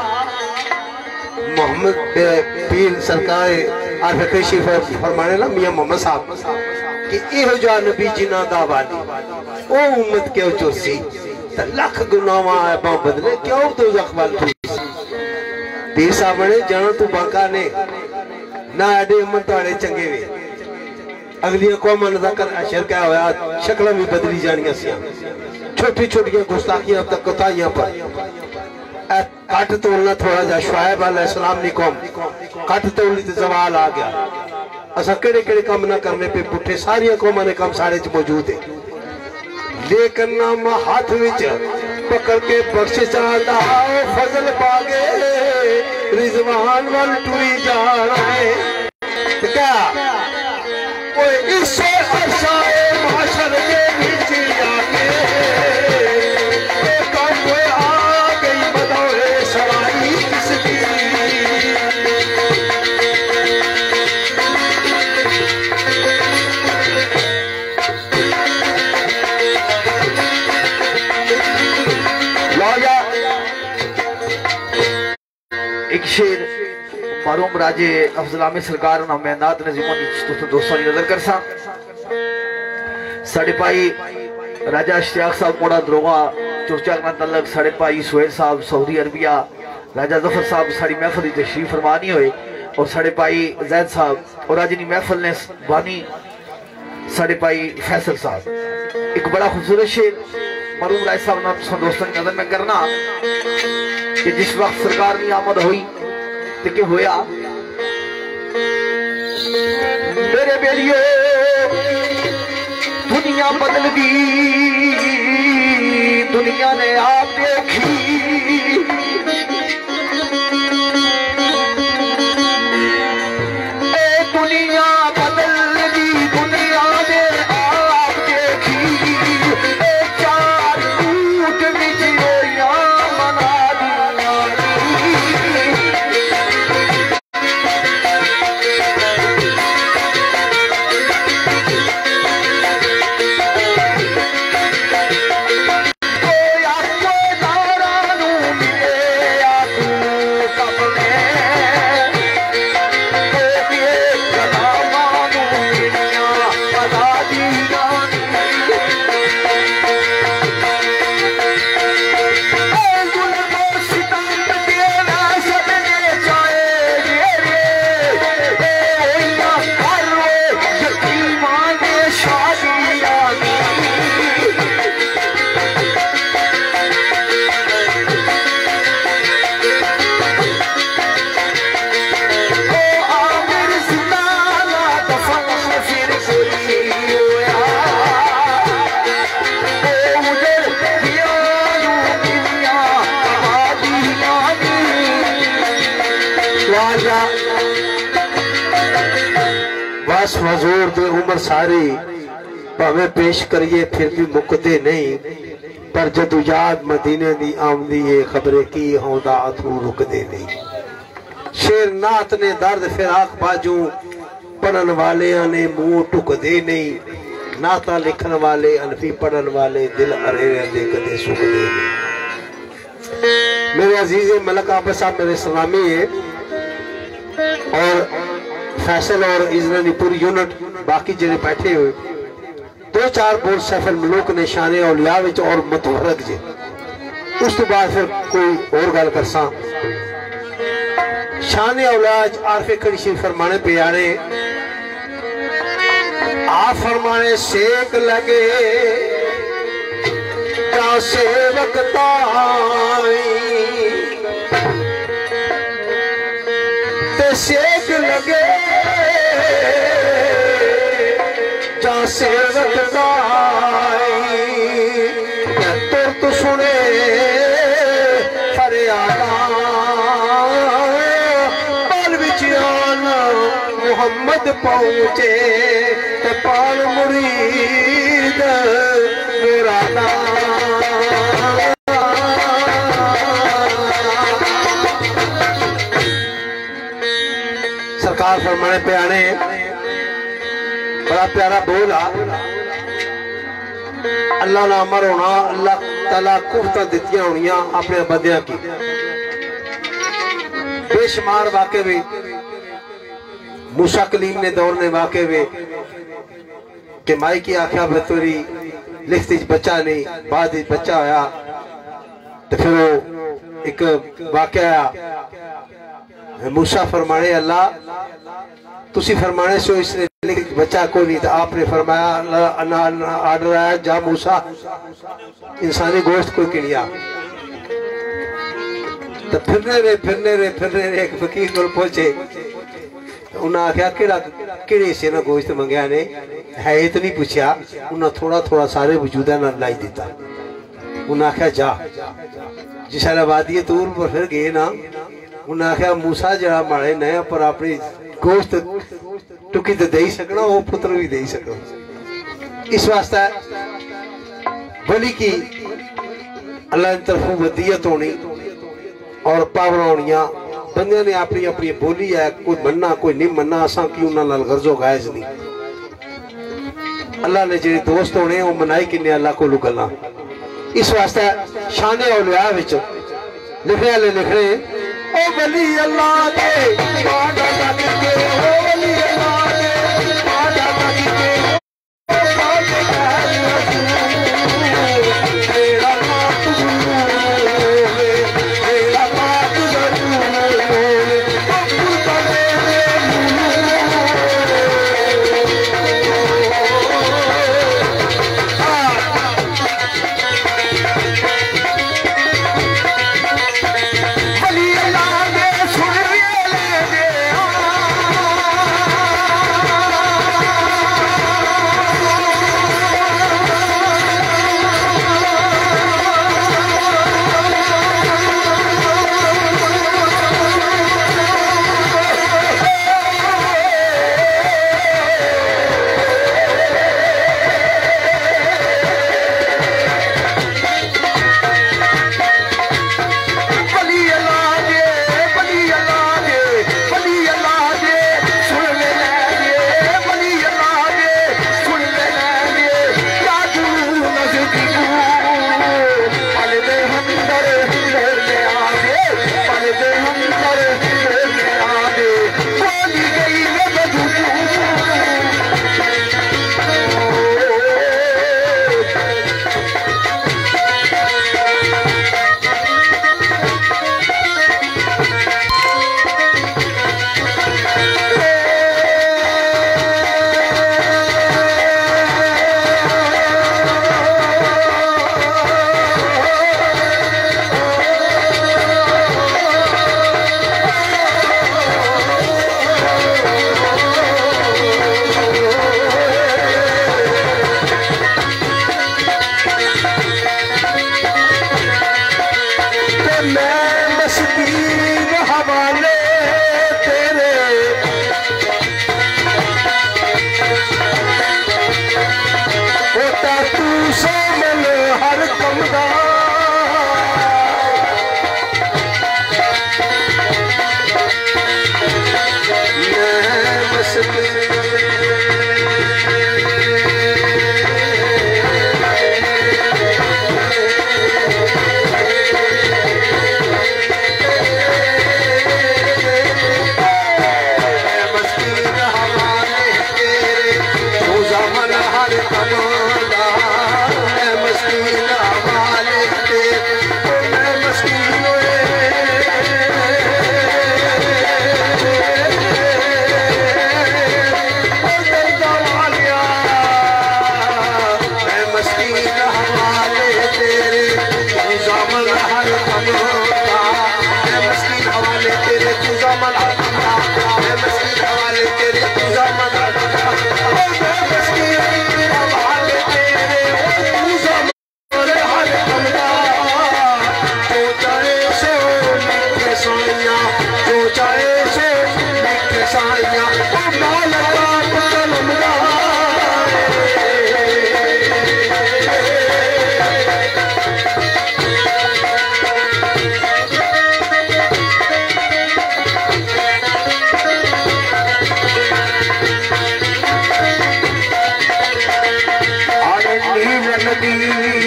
मोहम्मद पीर सरकार आरफी फरमाने ना मियां मोहम्मद साहब कि इहो जा नबी जिन्ना दा वाली ओ उम्मत क्यों चोसी त लख गुनाहां ऐबा बदले क्यों तो जख्मल पीर साहब ने जाना तू बाका ने ना एडे उम्मत वाले चंगे वे अगली कौमां दा कर अशर क्या होया शक्लां भी बदली जानियां सी छोटी छोटी गुस्ताखियां तक कोताहियां पर कट तोड़ना थोड़ा जा शुआइब अलैहिस्सलाम नी कौम कट तोड़नी तो जवाल आ गया असा केड़े केड़े काम ना करने पे पुठे सारिया कौमां ने काम सारे च मौजूद है लेकिन नाम हाथ विच पकड़ के बख्शिश दा फजल पागे रिजवान वाल टुरी जाना है क्या ओए इससे अरशाए माशर के बीच आके एक शेर मरूम राजे अफजलामी सरकार ना मेहनात ने जीवन दोस्तों की नजर कर सा साढ़े भाई राजा इश्तियाक साहब मोड़ा द्रोगा चुरचा का तलक साढ़े भाई सुहेल साहब सऊदी अरबिया राजा जफर साहब सारी महफिल तशरीफ फरमानी हुए और साढ़े भाई जैद साहब और आज महफिल ने बानी साढ़े भाई फैसल साहब एक बड़ा खूबसूरत शेर मरूम राय साहब ना दोस्तों की नजर में करना कि जिस वक्त सरकार की आमद हुई तो क्या होया मेरे बेलिए दुनिया बदल गई दुनिया ने आप देखी दुनिया बदल गई दुनिया ने आप देखी चार ऊट बिजलियां मना बस हजूर दे उम्र सारी भावे पेश करिए फिर भी मुकते नहीं पर जदू याद मदीने दी आमदी है खबरे की होंदा अथरू रुकदे नहीं। शेर नात ने दर्द फिराक बाजू पढ़न वाले ने मुंह टुकदे नहीं नाता लिखन वाले अनफी पढ़न वाले दिल अरे रहते कदे सुखदे नहीं। मेरे अजीज मलक आबद साहब मेरे सलामी है और फैसल और इजरानी पूरी यूनिट बाकी जिन्हें बैठे हुए दो चार बोल सैफुल मलूक ने शाने औलिया विच और मुतफरक जे, उस तो बाद फिर कोई और गल करसा। शाने औलिया आरफे कड़ी शरीफ फरमाने पे आने, आ फरमाने सेक लगे का सेवक ताई ते सेक लगे जा सेवक ताई तुरत सुने फरियादा पल विच आना मुहम्मद पहुंचे ते पाल मुरीद मुरादा। सरकार फरमाने पे आने बड़ा प्यारा बोला, अल्लाह ना अमर होना, अल्लाह ताला कुफ्ता दित्तियां होनियां अपने बंदियां की। बेशुमार वाक़े भी मूसा कलीम ने दौर ने वाक़े भी कि माई की आख्या बतौरी लिखती बच्चा नहीं, बाद बच्चा आया तो फिर वो एक वाक़या आया। मूसा फरमाने अल्लाह तुसी फरमाने सो इसने बच्चा कोई नहीं, तो आपने फरमाया आर्डर आया जा मूसा इंसानी गोश्त कोई किनिया। तो फिरने रे एक फकीर को पहुंचे, उन्हें आख्या कि से ना गोश्त मंगया ने है ये तो नहीं पूछा, उन्हें थोड़ा थोड़ा सारे वजूदा ना लाई दिता। उन्हें आख्या जा जिस वादी तूर पर फिर गए ना, उन्हें आख्या मूसा जरा माड़े नया पर अपनी गोश्त टुकी तो दे सकना, वो पुत्र भी दे सकना। इस वास्ते वली की अल्लाह की तरफों वदियत होनी और पावर होनिया। बंदे ने अपनी अपनी बोली है, कोई मन्ना कोई नहीं मन्ना, असा की उन्होंने गर्जो गायज नहीं। अल्लाह ने जो दोस्त होने वो मनाई किन्ने अल्लाह को गल्ला। इस वास्ते शाने औलिया विच लिखने वाले लिखने ओ वली अल्लाह दे बादा तक के, ओ वली अल्लाह दे बादा तक के, तेरा मात गुरूर तेरा मात जरूर अब्दुल कदे Come on.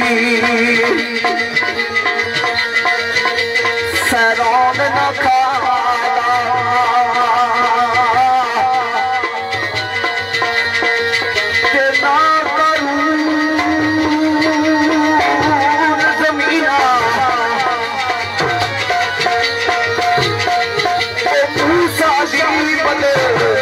सैरान न खाला ते ना करूं जमीना मूसा दी बदे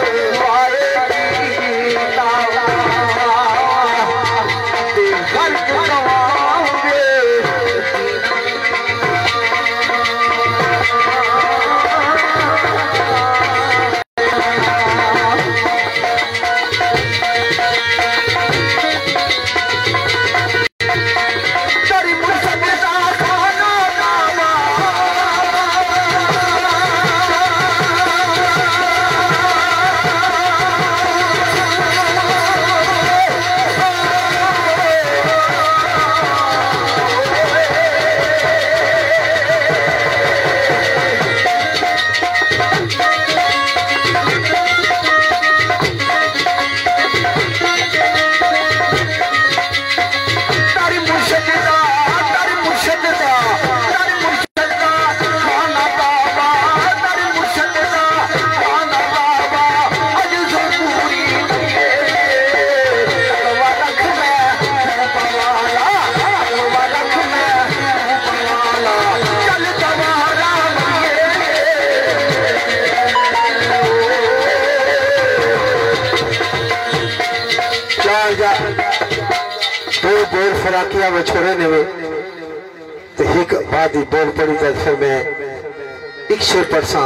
दो बोल फराकिया में छोड़े ने तो एक बात ही बोल पड़ी तो फिर मैं एक शेर पढ़सा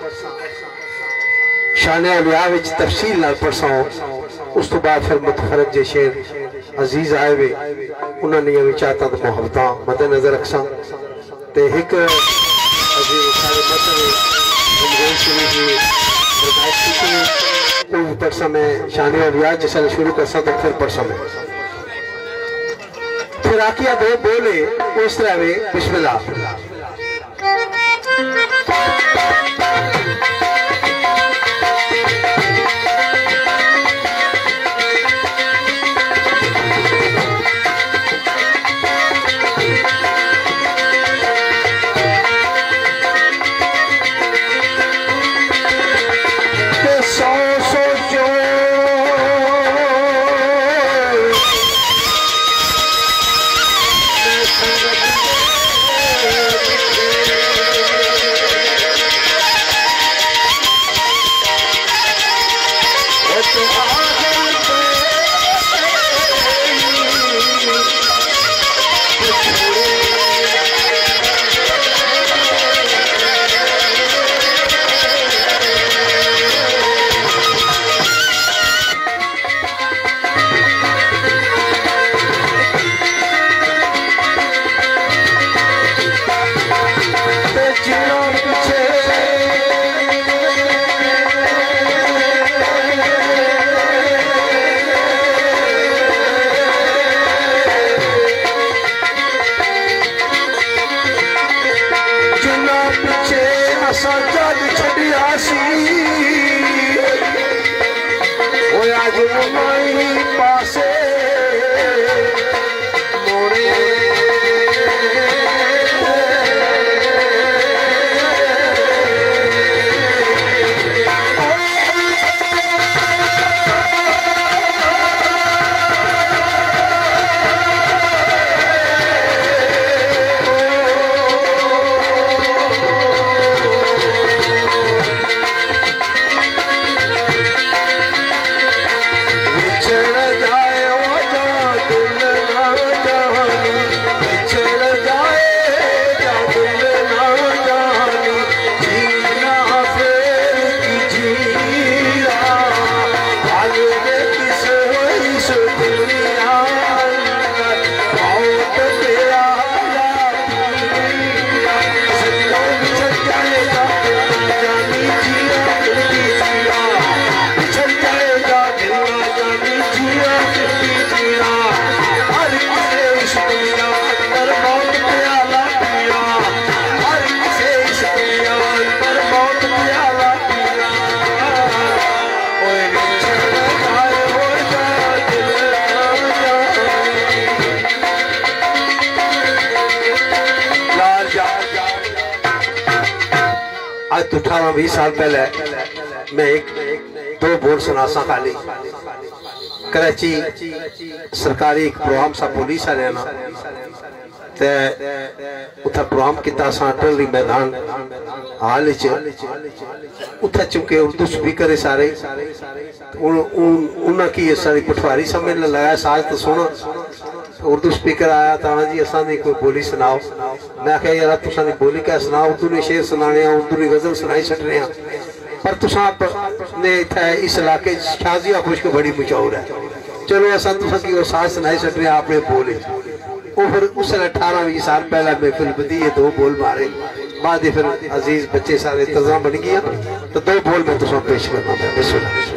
शाने अलिया विच तफसील नाल पढ़सा उस तो बाद फिर मुतफरक जे शेर अजीज आए वे उन्होंने ये चाहता तो मोहब्बत मद्देनजर रखसा ते एक अजीज सारे मसले रमजान शरीफ की फरमाइश की पढ़सा मैं शाने अलिया जैसा शुरू करसा तो फिर पढ़सा मैं फिर आकिया दो बोले उस तरह वे बिस्मिल्लाह आज तो 18-20 साल पहले मैं एक दो बोल सुनासा खाली कराची सरकारी एक प्रोग्राम सा पुलिस वाले ना ते उथा प्रोग्राम किता सा टली मैदान हाल उथा चुके उर्दू स्पीकर सारे उन की सारी पटवारी समझ लगाया साज तो सुनो उर्दू स्पीकर आया था जी असा ने कोई बोली सुनाओ मैं आख्या यार तुसा ने बोली क्या सुनाओ उर्दू ने शेर सुनाने उर्दू ने गजल सुनाई छड़ रहे पर तुसा ने इस इलाके शाजिया खुश्क बड़ी मशहूर है चलो असा तुसा की साज सुनाई छड़ रहे आपने बोले वो फिर उस 18-20 साल पहले महफिल बदी ये दो बोल मारे बाद फिर अजीज बच्चे सारे इंतजाम बन गया तो दो बोल मैं तुसा पेश करना मैं बिस्मिल्लाह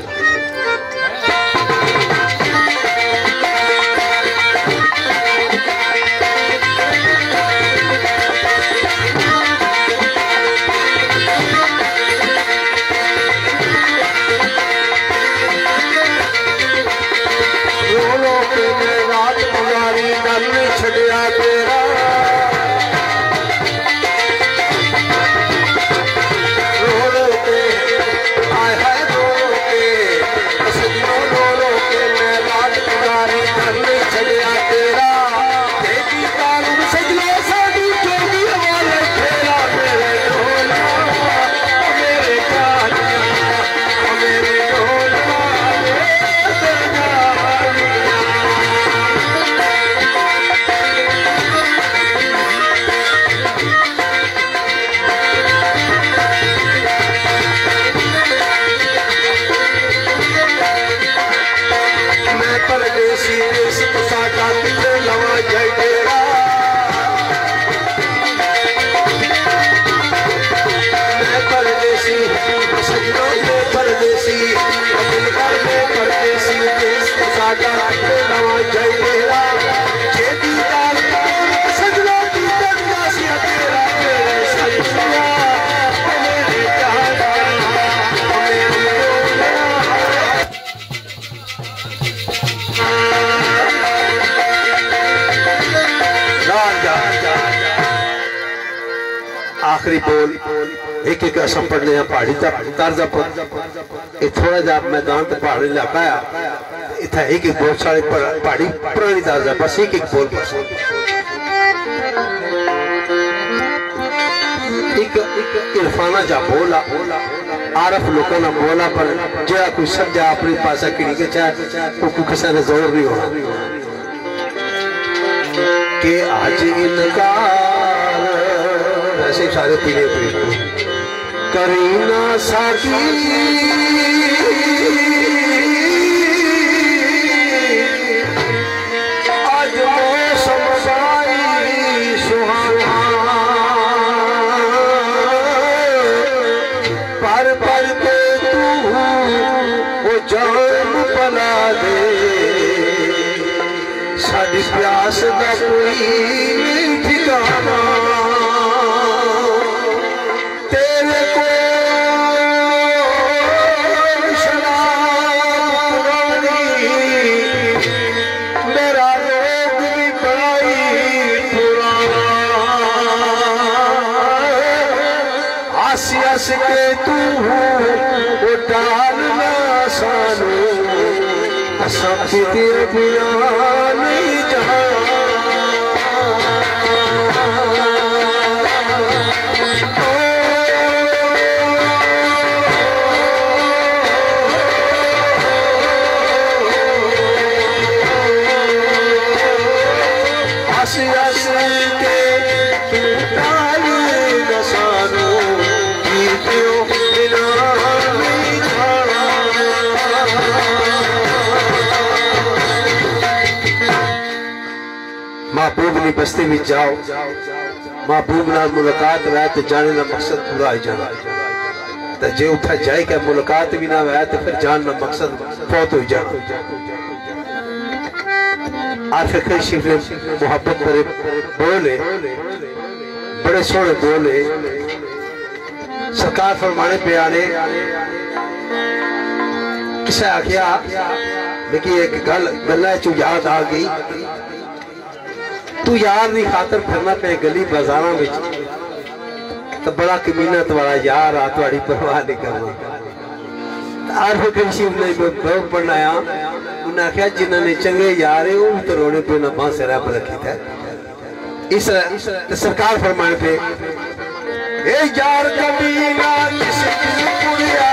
आखिरी बोल एक एक असम पढ़ने पहाड़ी तर्जा पर थोड़ा जा मैदान तो पहाड़ी इलाका है इतना एक एक बोल सारे पहाड़ी पुरानी तर्जा बस एक एक बोल बस एक इरफाना जा बोला आरफ लोगों ना बोला पर जो कोई समझा अपनी भाषा की के चाहे तो कोई किसी ने जोर नहीं होना कि आज इनका ऐसे सारे पीले पीले करीना साकी आज मौसम बाई सुहाना पर पे तू वो जान पला दे साड़ी प्यास का कोई ठिकाना के तू वो डालना सानू सब तेरे बिना नहीं जहाँ महबूब ने बस्ती में जाओ महबूब नाल मुलाकात वै तो जाने का मकसद पूरा हो जाना तो जे उठा जाए क्या मुलाकात भी ना वै तो फिर जान का मकसद फौत हो जाना आखिर शिव ने मोहब्बत करे बोले बड़े सोहने बोले सरकार फरमाने पे आने किसे आखिया लेकिन एक गल चू याद आ गई तू यार दी खातर फिरना पे गली बाजारों में तो बड़ा कमीना तुम्हारा यार आ तुम्हारी परवाह नहीं करना। आरो कभी नहीं बहुत बनाया उन्हें आख्या जिन्होंने चंगे यार है वो भी तो रोने पे ना बांस रैप रखी था। इस सरकार फरमाने पे ए यार कमीना किसी पुड़िया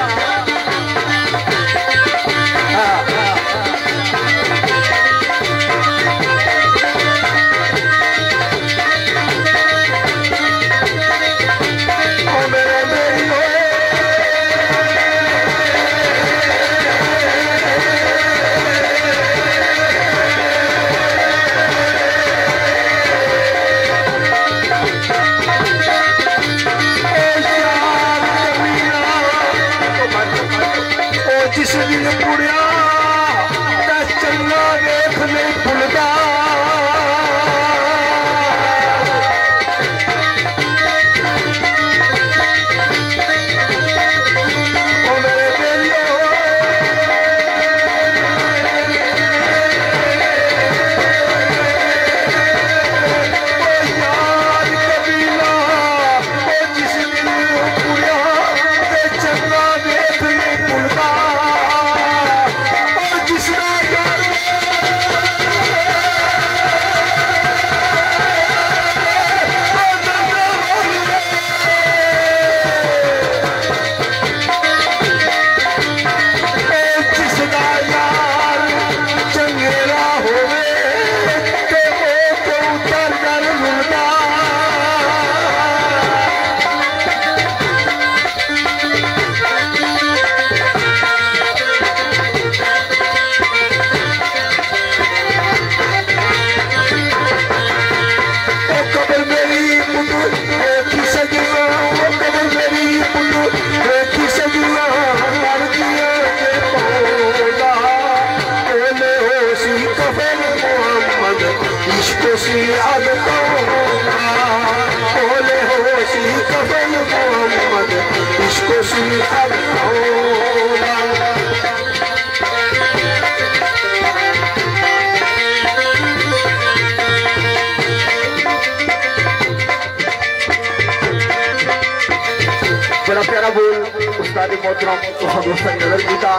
बड़ा प्यारा बोल उस्ताद मोहतरम दोस्तों नजर जी का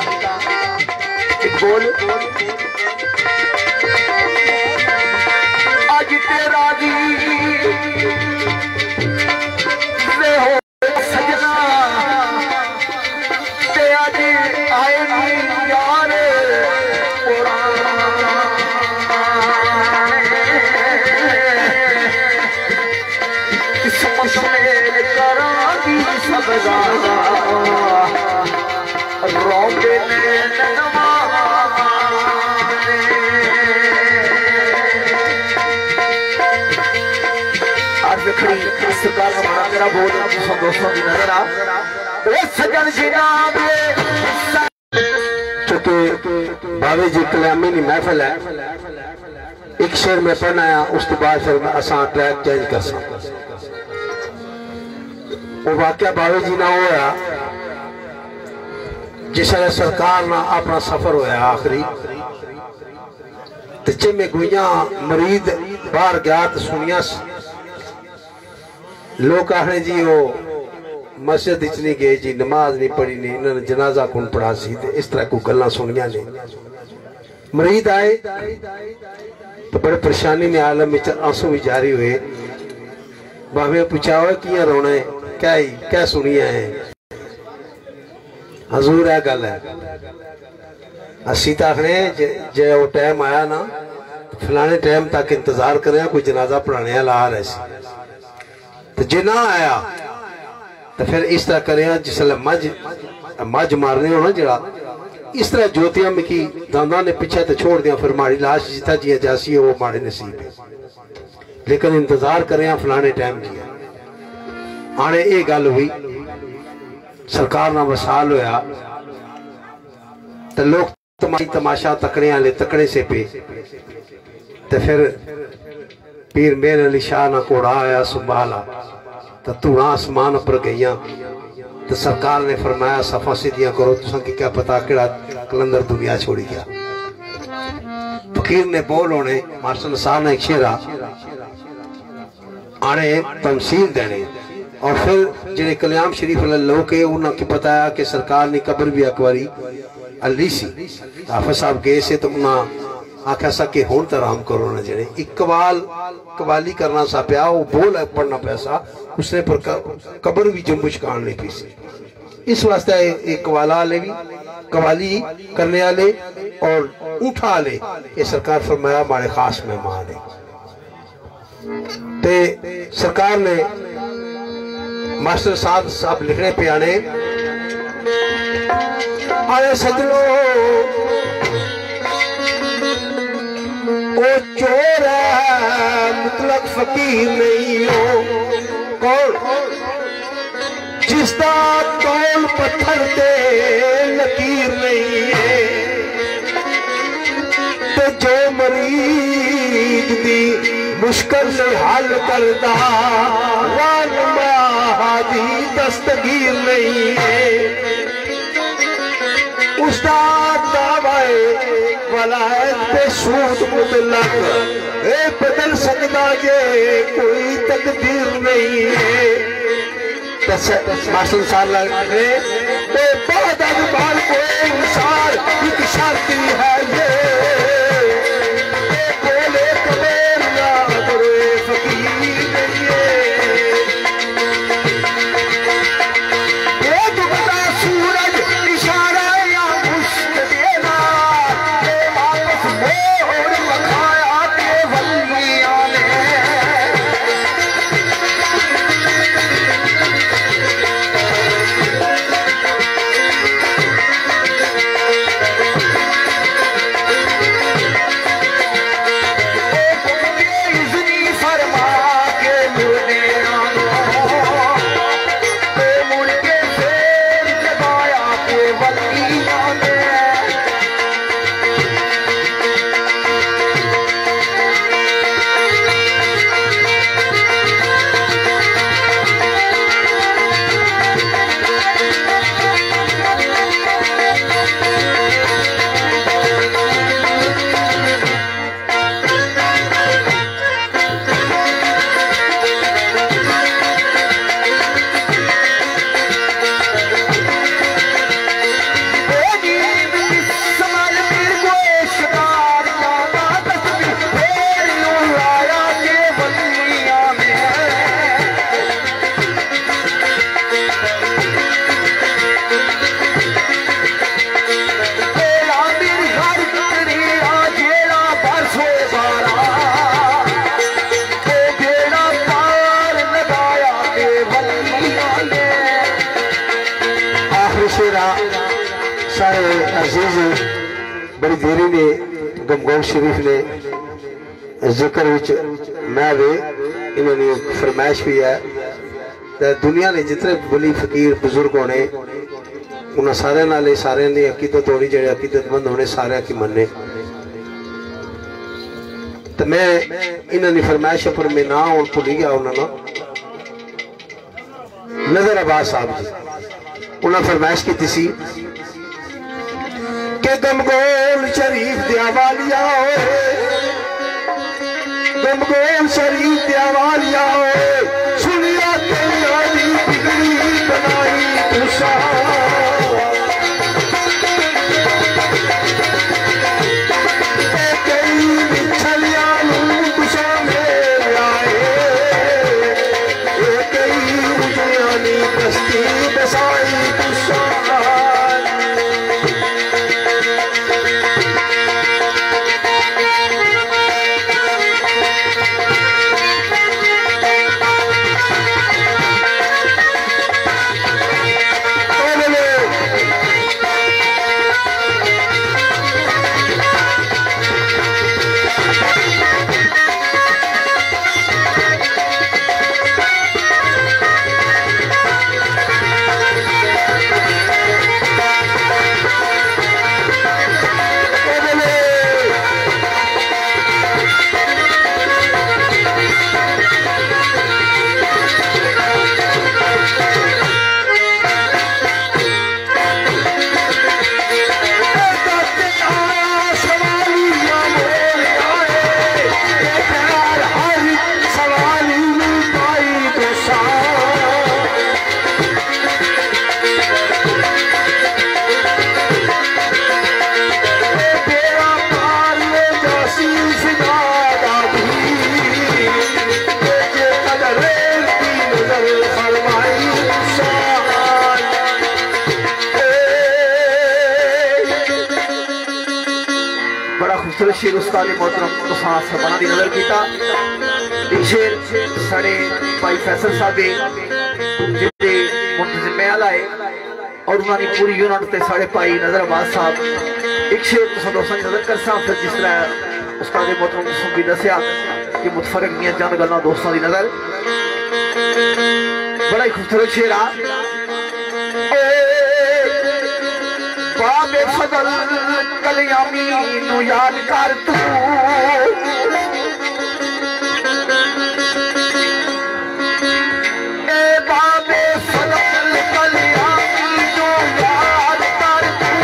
एक बोल। आज तेरा दी हो सजना ते आज आए यार किस्मत में करांगी सब रोंगे सरकार का बड़ा मेरा बोल दोस्तों की नजर आ सजन चूंकि बाबे जी कलामी की महफिल है एक शेर में पढ़ना आया उस तो बाद फिर असा ट्रैक चेंज कर सकते वो वाकया बाबे जी ना होया जिस सरकार ना अपना सफर होया आखिरी ते में गुइया मरीद बाहर गया तो सुनिया लोग आखने जी वो मस्जिद नहीं गए जी नमाज नहीं पढ़ी नहीं इन्होंने जनाजा कौन पढ़ा सी इस तरह को गल्ला सुनिया नहीं। मरीद आए तो बड़े परेशानी में आलम में आंसू भी जारी हुए। बाबे पूछा हुआ किया रोना है क्या सुनिया है हजूर है गल है असी तो आखने जे वो टाइम आया ना फलाने टाइम तक इंतजार करें कोई जनाजा पढ़ाने ला रहे तो जे ना आया तो फिर इस तरह करें जिसले मज मारने हो ना जरा इस तरह ज्योतियां मिकी दादा ने पीछे तो छोड़ दिया फिर माड़ी लाश जिता जी जैसी है वो माड़े नसीब है लेकिन इंतजार करें फलाने टाइम की आने ये गल हुई सरकार ना वसाल होया तो लोग तमाशा तकड़े वाले तकड़े से पे तो फिर पीर मेर अली शाह ना घोड़ा आया संभाला तो धूणा आसमान पर गई तो सरकार ने फरमाया सफा सीधियां करो तुसा की क्या पता केड़ा कलंदर दुनिया छोड़ी गया। फकीर ने बोल होने मास्टर साहब ने एक शेरा आने तमसील देने और फिर जेडे कल्याण शरीफ वाले लोग है उन्होंने बताया कि सरकार ने कब्र भी एक बारी अली सी हाफिज साहब गए से तो उन्हें आख्या सा कि हुण तो आराम करो ना जेडे एक कवाली करना सा पिया वो बोल पढ़ना पिया सा उसने पर कब्र भी जुम्बुश कान नहीं पी सी। इस वास्ते एक कवाला वाले भी कवाली करने वाले और ऊँठा वाले ये सरकार फरमाया हमारे खास मेहमान है। ते सरकार ने मास्टर साहब लिखने पे आने आए सजनो ओ चोर है मुतलक फकीर नहीं हो कौन जिसका तौल पत्थर ते लकीर नहीं है ते जो मरीज दी मुश्किल से हल करदा हादी दस्तगीर नहीं है उसका दावाए वलायत पे सूद मुतलक बदल सकता ये कोई तकदीर नहीं है। मास्टर साहब लगे बहुत अखबार को इंसान एक शर्त है ये बोले कबीर ना करो फकीर ये डूबता सूरज इशारा या मुश्क देना वापस मोड़ मखाया के वलियां ने बड़ी देरी ने गमगौर शरीफ ने जिक्र विच मैं वे इन्होंने फरमाइश भी है तो दुनिया ने जितने बली फकीर बुजुर्ग होने उन्हें सारे नाले सारे ने अकीदत होनी जेडे अकीदतमंद होने सारे की मन्ने तो मैं इन्होंने फरमाइश पर मैं ना और भूल गया उन्होंने नजर अब्बास साहब जी उन्हें फरमाइश की थी के गमगोल शरीफ दियावालिया गमगोल शरीफ दियावालिया सुनिया तेरी बिगड़ी बनाई तुसा कई छलिया तुसा मेरे आए कई उजयानी बस्ती बसाई तुसा खूबसूरत शेर उस्ताद मोहतरम तुसां सबना दी नजर कीता। एक शेर साढ़े भाई फैसल साहब जिहदे मुंतजिमे आए और उन्होंने पूरी यूनिट ते साढ़े भाई नजर अब्बास साहब एक शेर तुसां दोस्तां दी नजर करसा। फिर जिस तरह उस्ताद मोहतरम तुसां भी दस्सिया कि मुतफरक दियां चंद गल्लां दोस्तां दी नजर बड़ा ही खूबसूरत शेर आ। बाबे फजल कलयामी नू याद कर तू बाबे फजल कलयामी नू याद कर तू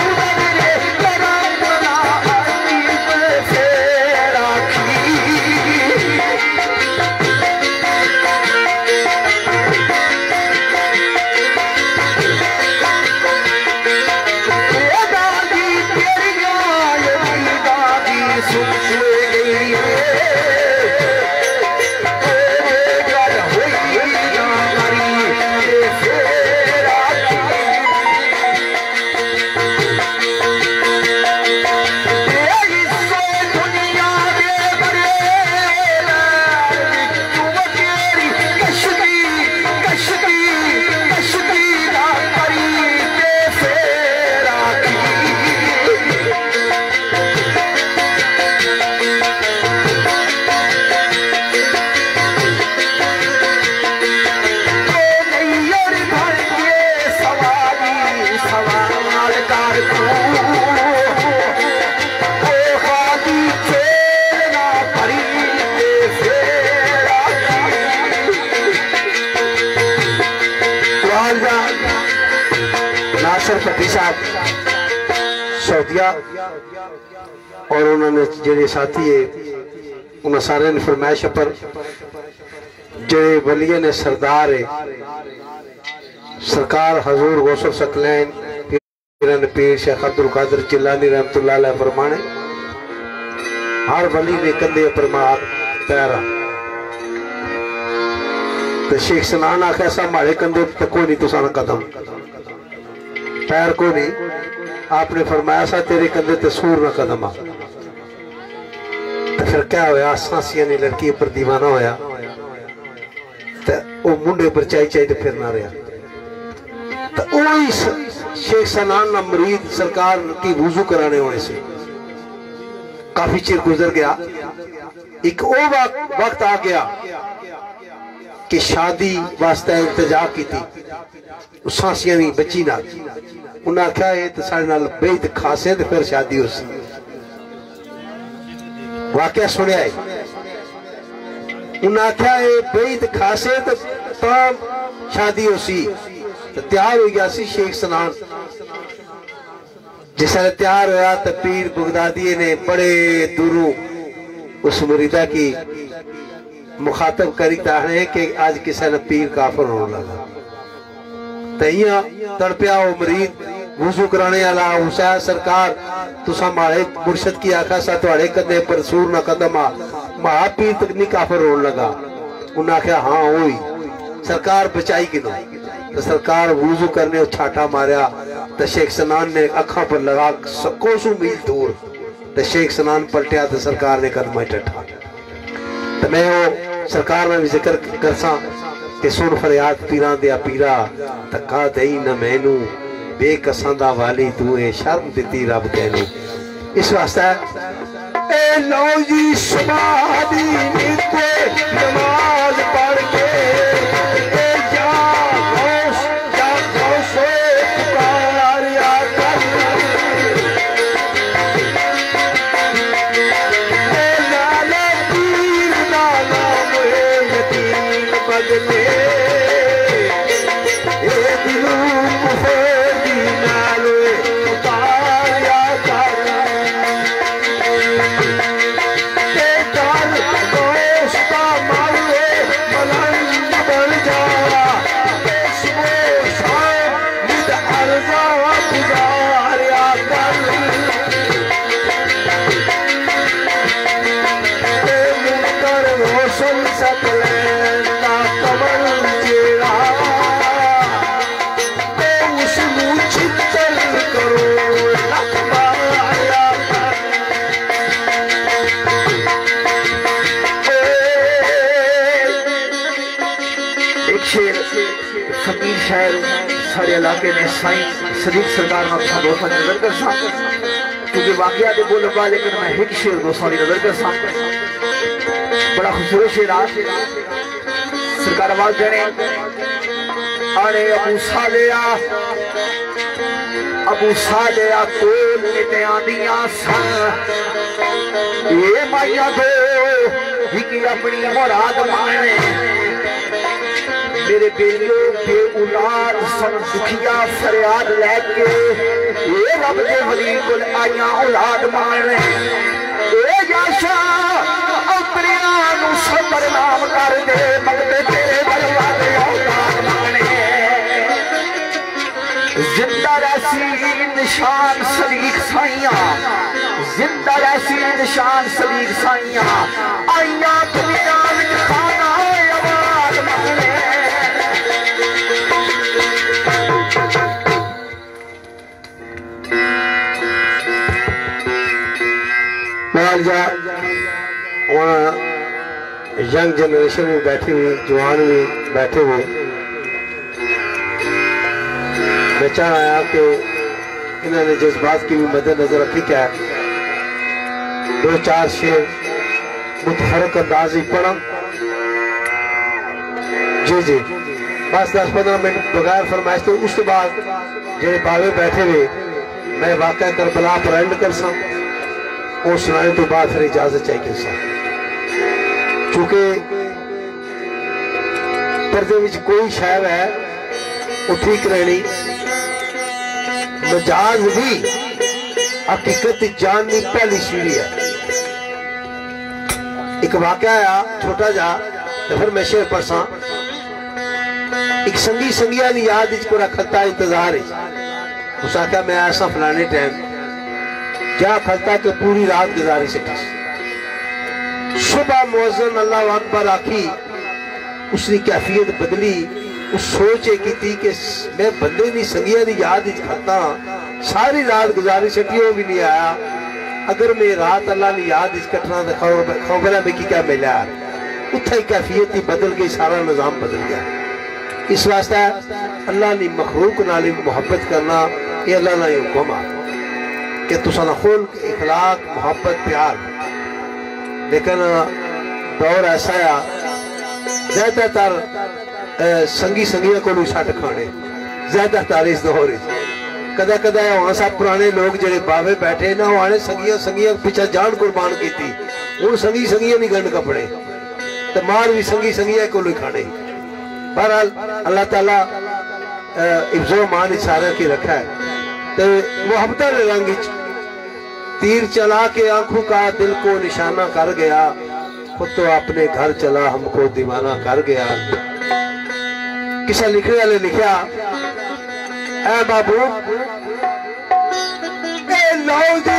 भट्टी साहब सऊदिया और उन्होंने जेडे साथी है उन्होंने सारे ने फरमाइश पर जेडे वलिये ने सरदार है सरकार हजूर गौसल सकलैन पीर शेख अब्दुल कादिर जिलानी रहमतुल्लाह अलैह फरमाने हर वली ने कंधे पर मार पैरा तो शेख सनान आखे ऐसा मारे कंधे तक कोई नहीं तुसाना कदम पैर को नहीं आपने फरमाया सा तेरे कंधे ते सूर ना कदम आ। तो फिर क्या होया सांसिया ने लड़की पर दीवाना होया तो वो मुंडे पर चाई चाई फिर ना रहा तो वही शेख सनान ना मरीद सरकार की वुजू कराने होने से काफी चिर गुजर गया। एक वो वक्त आ गया कि शादी वास्ते इंतजा की थी सांसिया भी बची ना उन्हें आख्या ये तो साढ़े नाल बेईत खासे तो फिर शादी हो सी वाकया सुनिया है उन्हें आख्या ये बेईत खासे तो शादी हो सी तो तैयार हो गया सी शेख सनान जिसने तैयार होया तो पीर बगदादी ने बड़े दूरों उस मुरीदा की मुखातब करी ताने कि आज किसी ने पीर काफर होने लगा तैया तड़पिया वो मरीद वुजू कराने वाला हुसैन सरकार तुसा मारे मुर्शद की आखा सा तुहाड़े कंधे पर सूर ना कदम आ महा पीर तक नहीं काफर होने लगा उन्हें आख्या हाँ हुई सरकार बचाई कि तो सरकार वुजू करने छाटा मारिया तो शेख सनान ने अखा पर लगा कोसों मील दूर तो शेख सनान पलटिया तो सरकार ने कदम टठा तो मैं वो सरकार में भी जिक्र करसा कि सुन फरियाद पीरा दिया पीरा धक्का दई न मैनू बेकसां दा वाली तू ए शर्म दिती रब तैनू। इस वास्ते ए लो जी सुबह दी निते नमाज पढ़ के ए जा गौस पुकारिया कर ए लाले पीर दा नाम यतीम बदले ए दिलू सकलैन दा कमर शेर फकीर शायर सारे इलाके ने साईं सदीक सरकार में अच्छा दोस्तों नजर कर सा क्योंकि वाकया दे बोल पा लेकिन मैं एक शेर दोस्तों की नजर कर सा बड़ा खूबसूरत शेर आज सरकार आवाज देने अरे अबू सालिया कोल ने आंदिया सन ये माइया दो ही अपनी मुराद माने मेरे बेलियो के औलाद सन दुखिया फरियाद लेके ये रब दे वली कोल आईया औलाद माने ए याशा अपनिया नु सबर नाम कर दे मगते तेरे दरबारे औलाद माने जिंदा रसी निशान सलीक साइया जिंदा रसी निशान सलीक साइया आईया दुनिया विच खाना आवाज माने यंग जनरेशन में बैठी हुई जवान भी बैठे हुए मैं चाह आया कि इन्होंने जज्बात की भी मद्देनजर रखी क्या है 2-4 शेर मुतहरक अंदाज ही पढ़ा जी बस 10-15 मिनट बगैर फरमाइश तो उस बाद जो बावे बैठे हुए मैं वाकया करबला पर एंड कर सा और सुनाने तो बाद फिर इजाजत चाहिए सा चूंकि पर्दे विच कोई शायर है वो ठीक रहनी मजाज भी हकीकत जाननी पहली सीढ़ी है। एक वाकया आया छोटा जा तो फिर मैं शेर पढ़सा एक संगी संगिया की याद को खलता इंतजार उस आख्या मैं ऐसा फलाने टाइम क्या खलता के पूरी रात गुजारी सकी सुबह मुअज्जिन अल्लाह अकबर आखी उसकी कैफियत बदली उस सोच की थी कि मैं बंदे नहीं संगिया की याद खलता सारी रात गुजारी सकी वो भी नहीं आया अगर मैं रात अल्लाह ने याद कटना तो खबर है कि क्या मिला उतना ही कैफियत ही बदल गई सारा निजाम बदल गया। इस वास्ते अल्लाह ने मखलूक नाल मुहब्बत करना ये अल्लाह ने हुक्म आ कि तुसा ना खुल इखलाक मोहब्बत प्यार लेकिन दौर ऐसा है ज्यादातर संगी संगिया को छट खाने ज्यादातर इस दौर कदा कदा होना सब पुराने लोग जेडे बावे बैठे ना आने संगिया संगिया पिछा जान कुर्बान की हूँ संगी संगिया नहीं गंढ कपड़े तो मार भी संगी संगिया को खाने बहरहाल अल्लाह ताला इफ्जो मान सारा की रखा है तो मोहब्बत रंग तीर चला के आंखों का दिल को निशाना कर गया खुद तो अपने घर चला हमको दीवाना कर गया। किसा लिखने वाले लिखा ए बाबू ए लो जी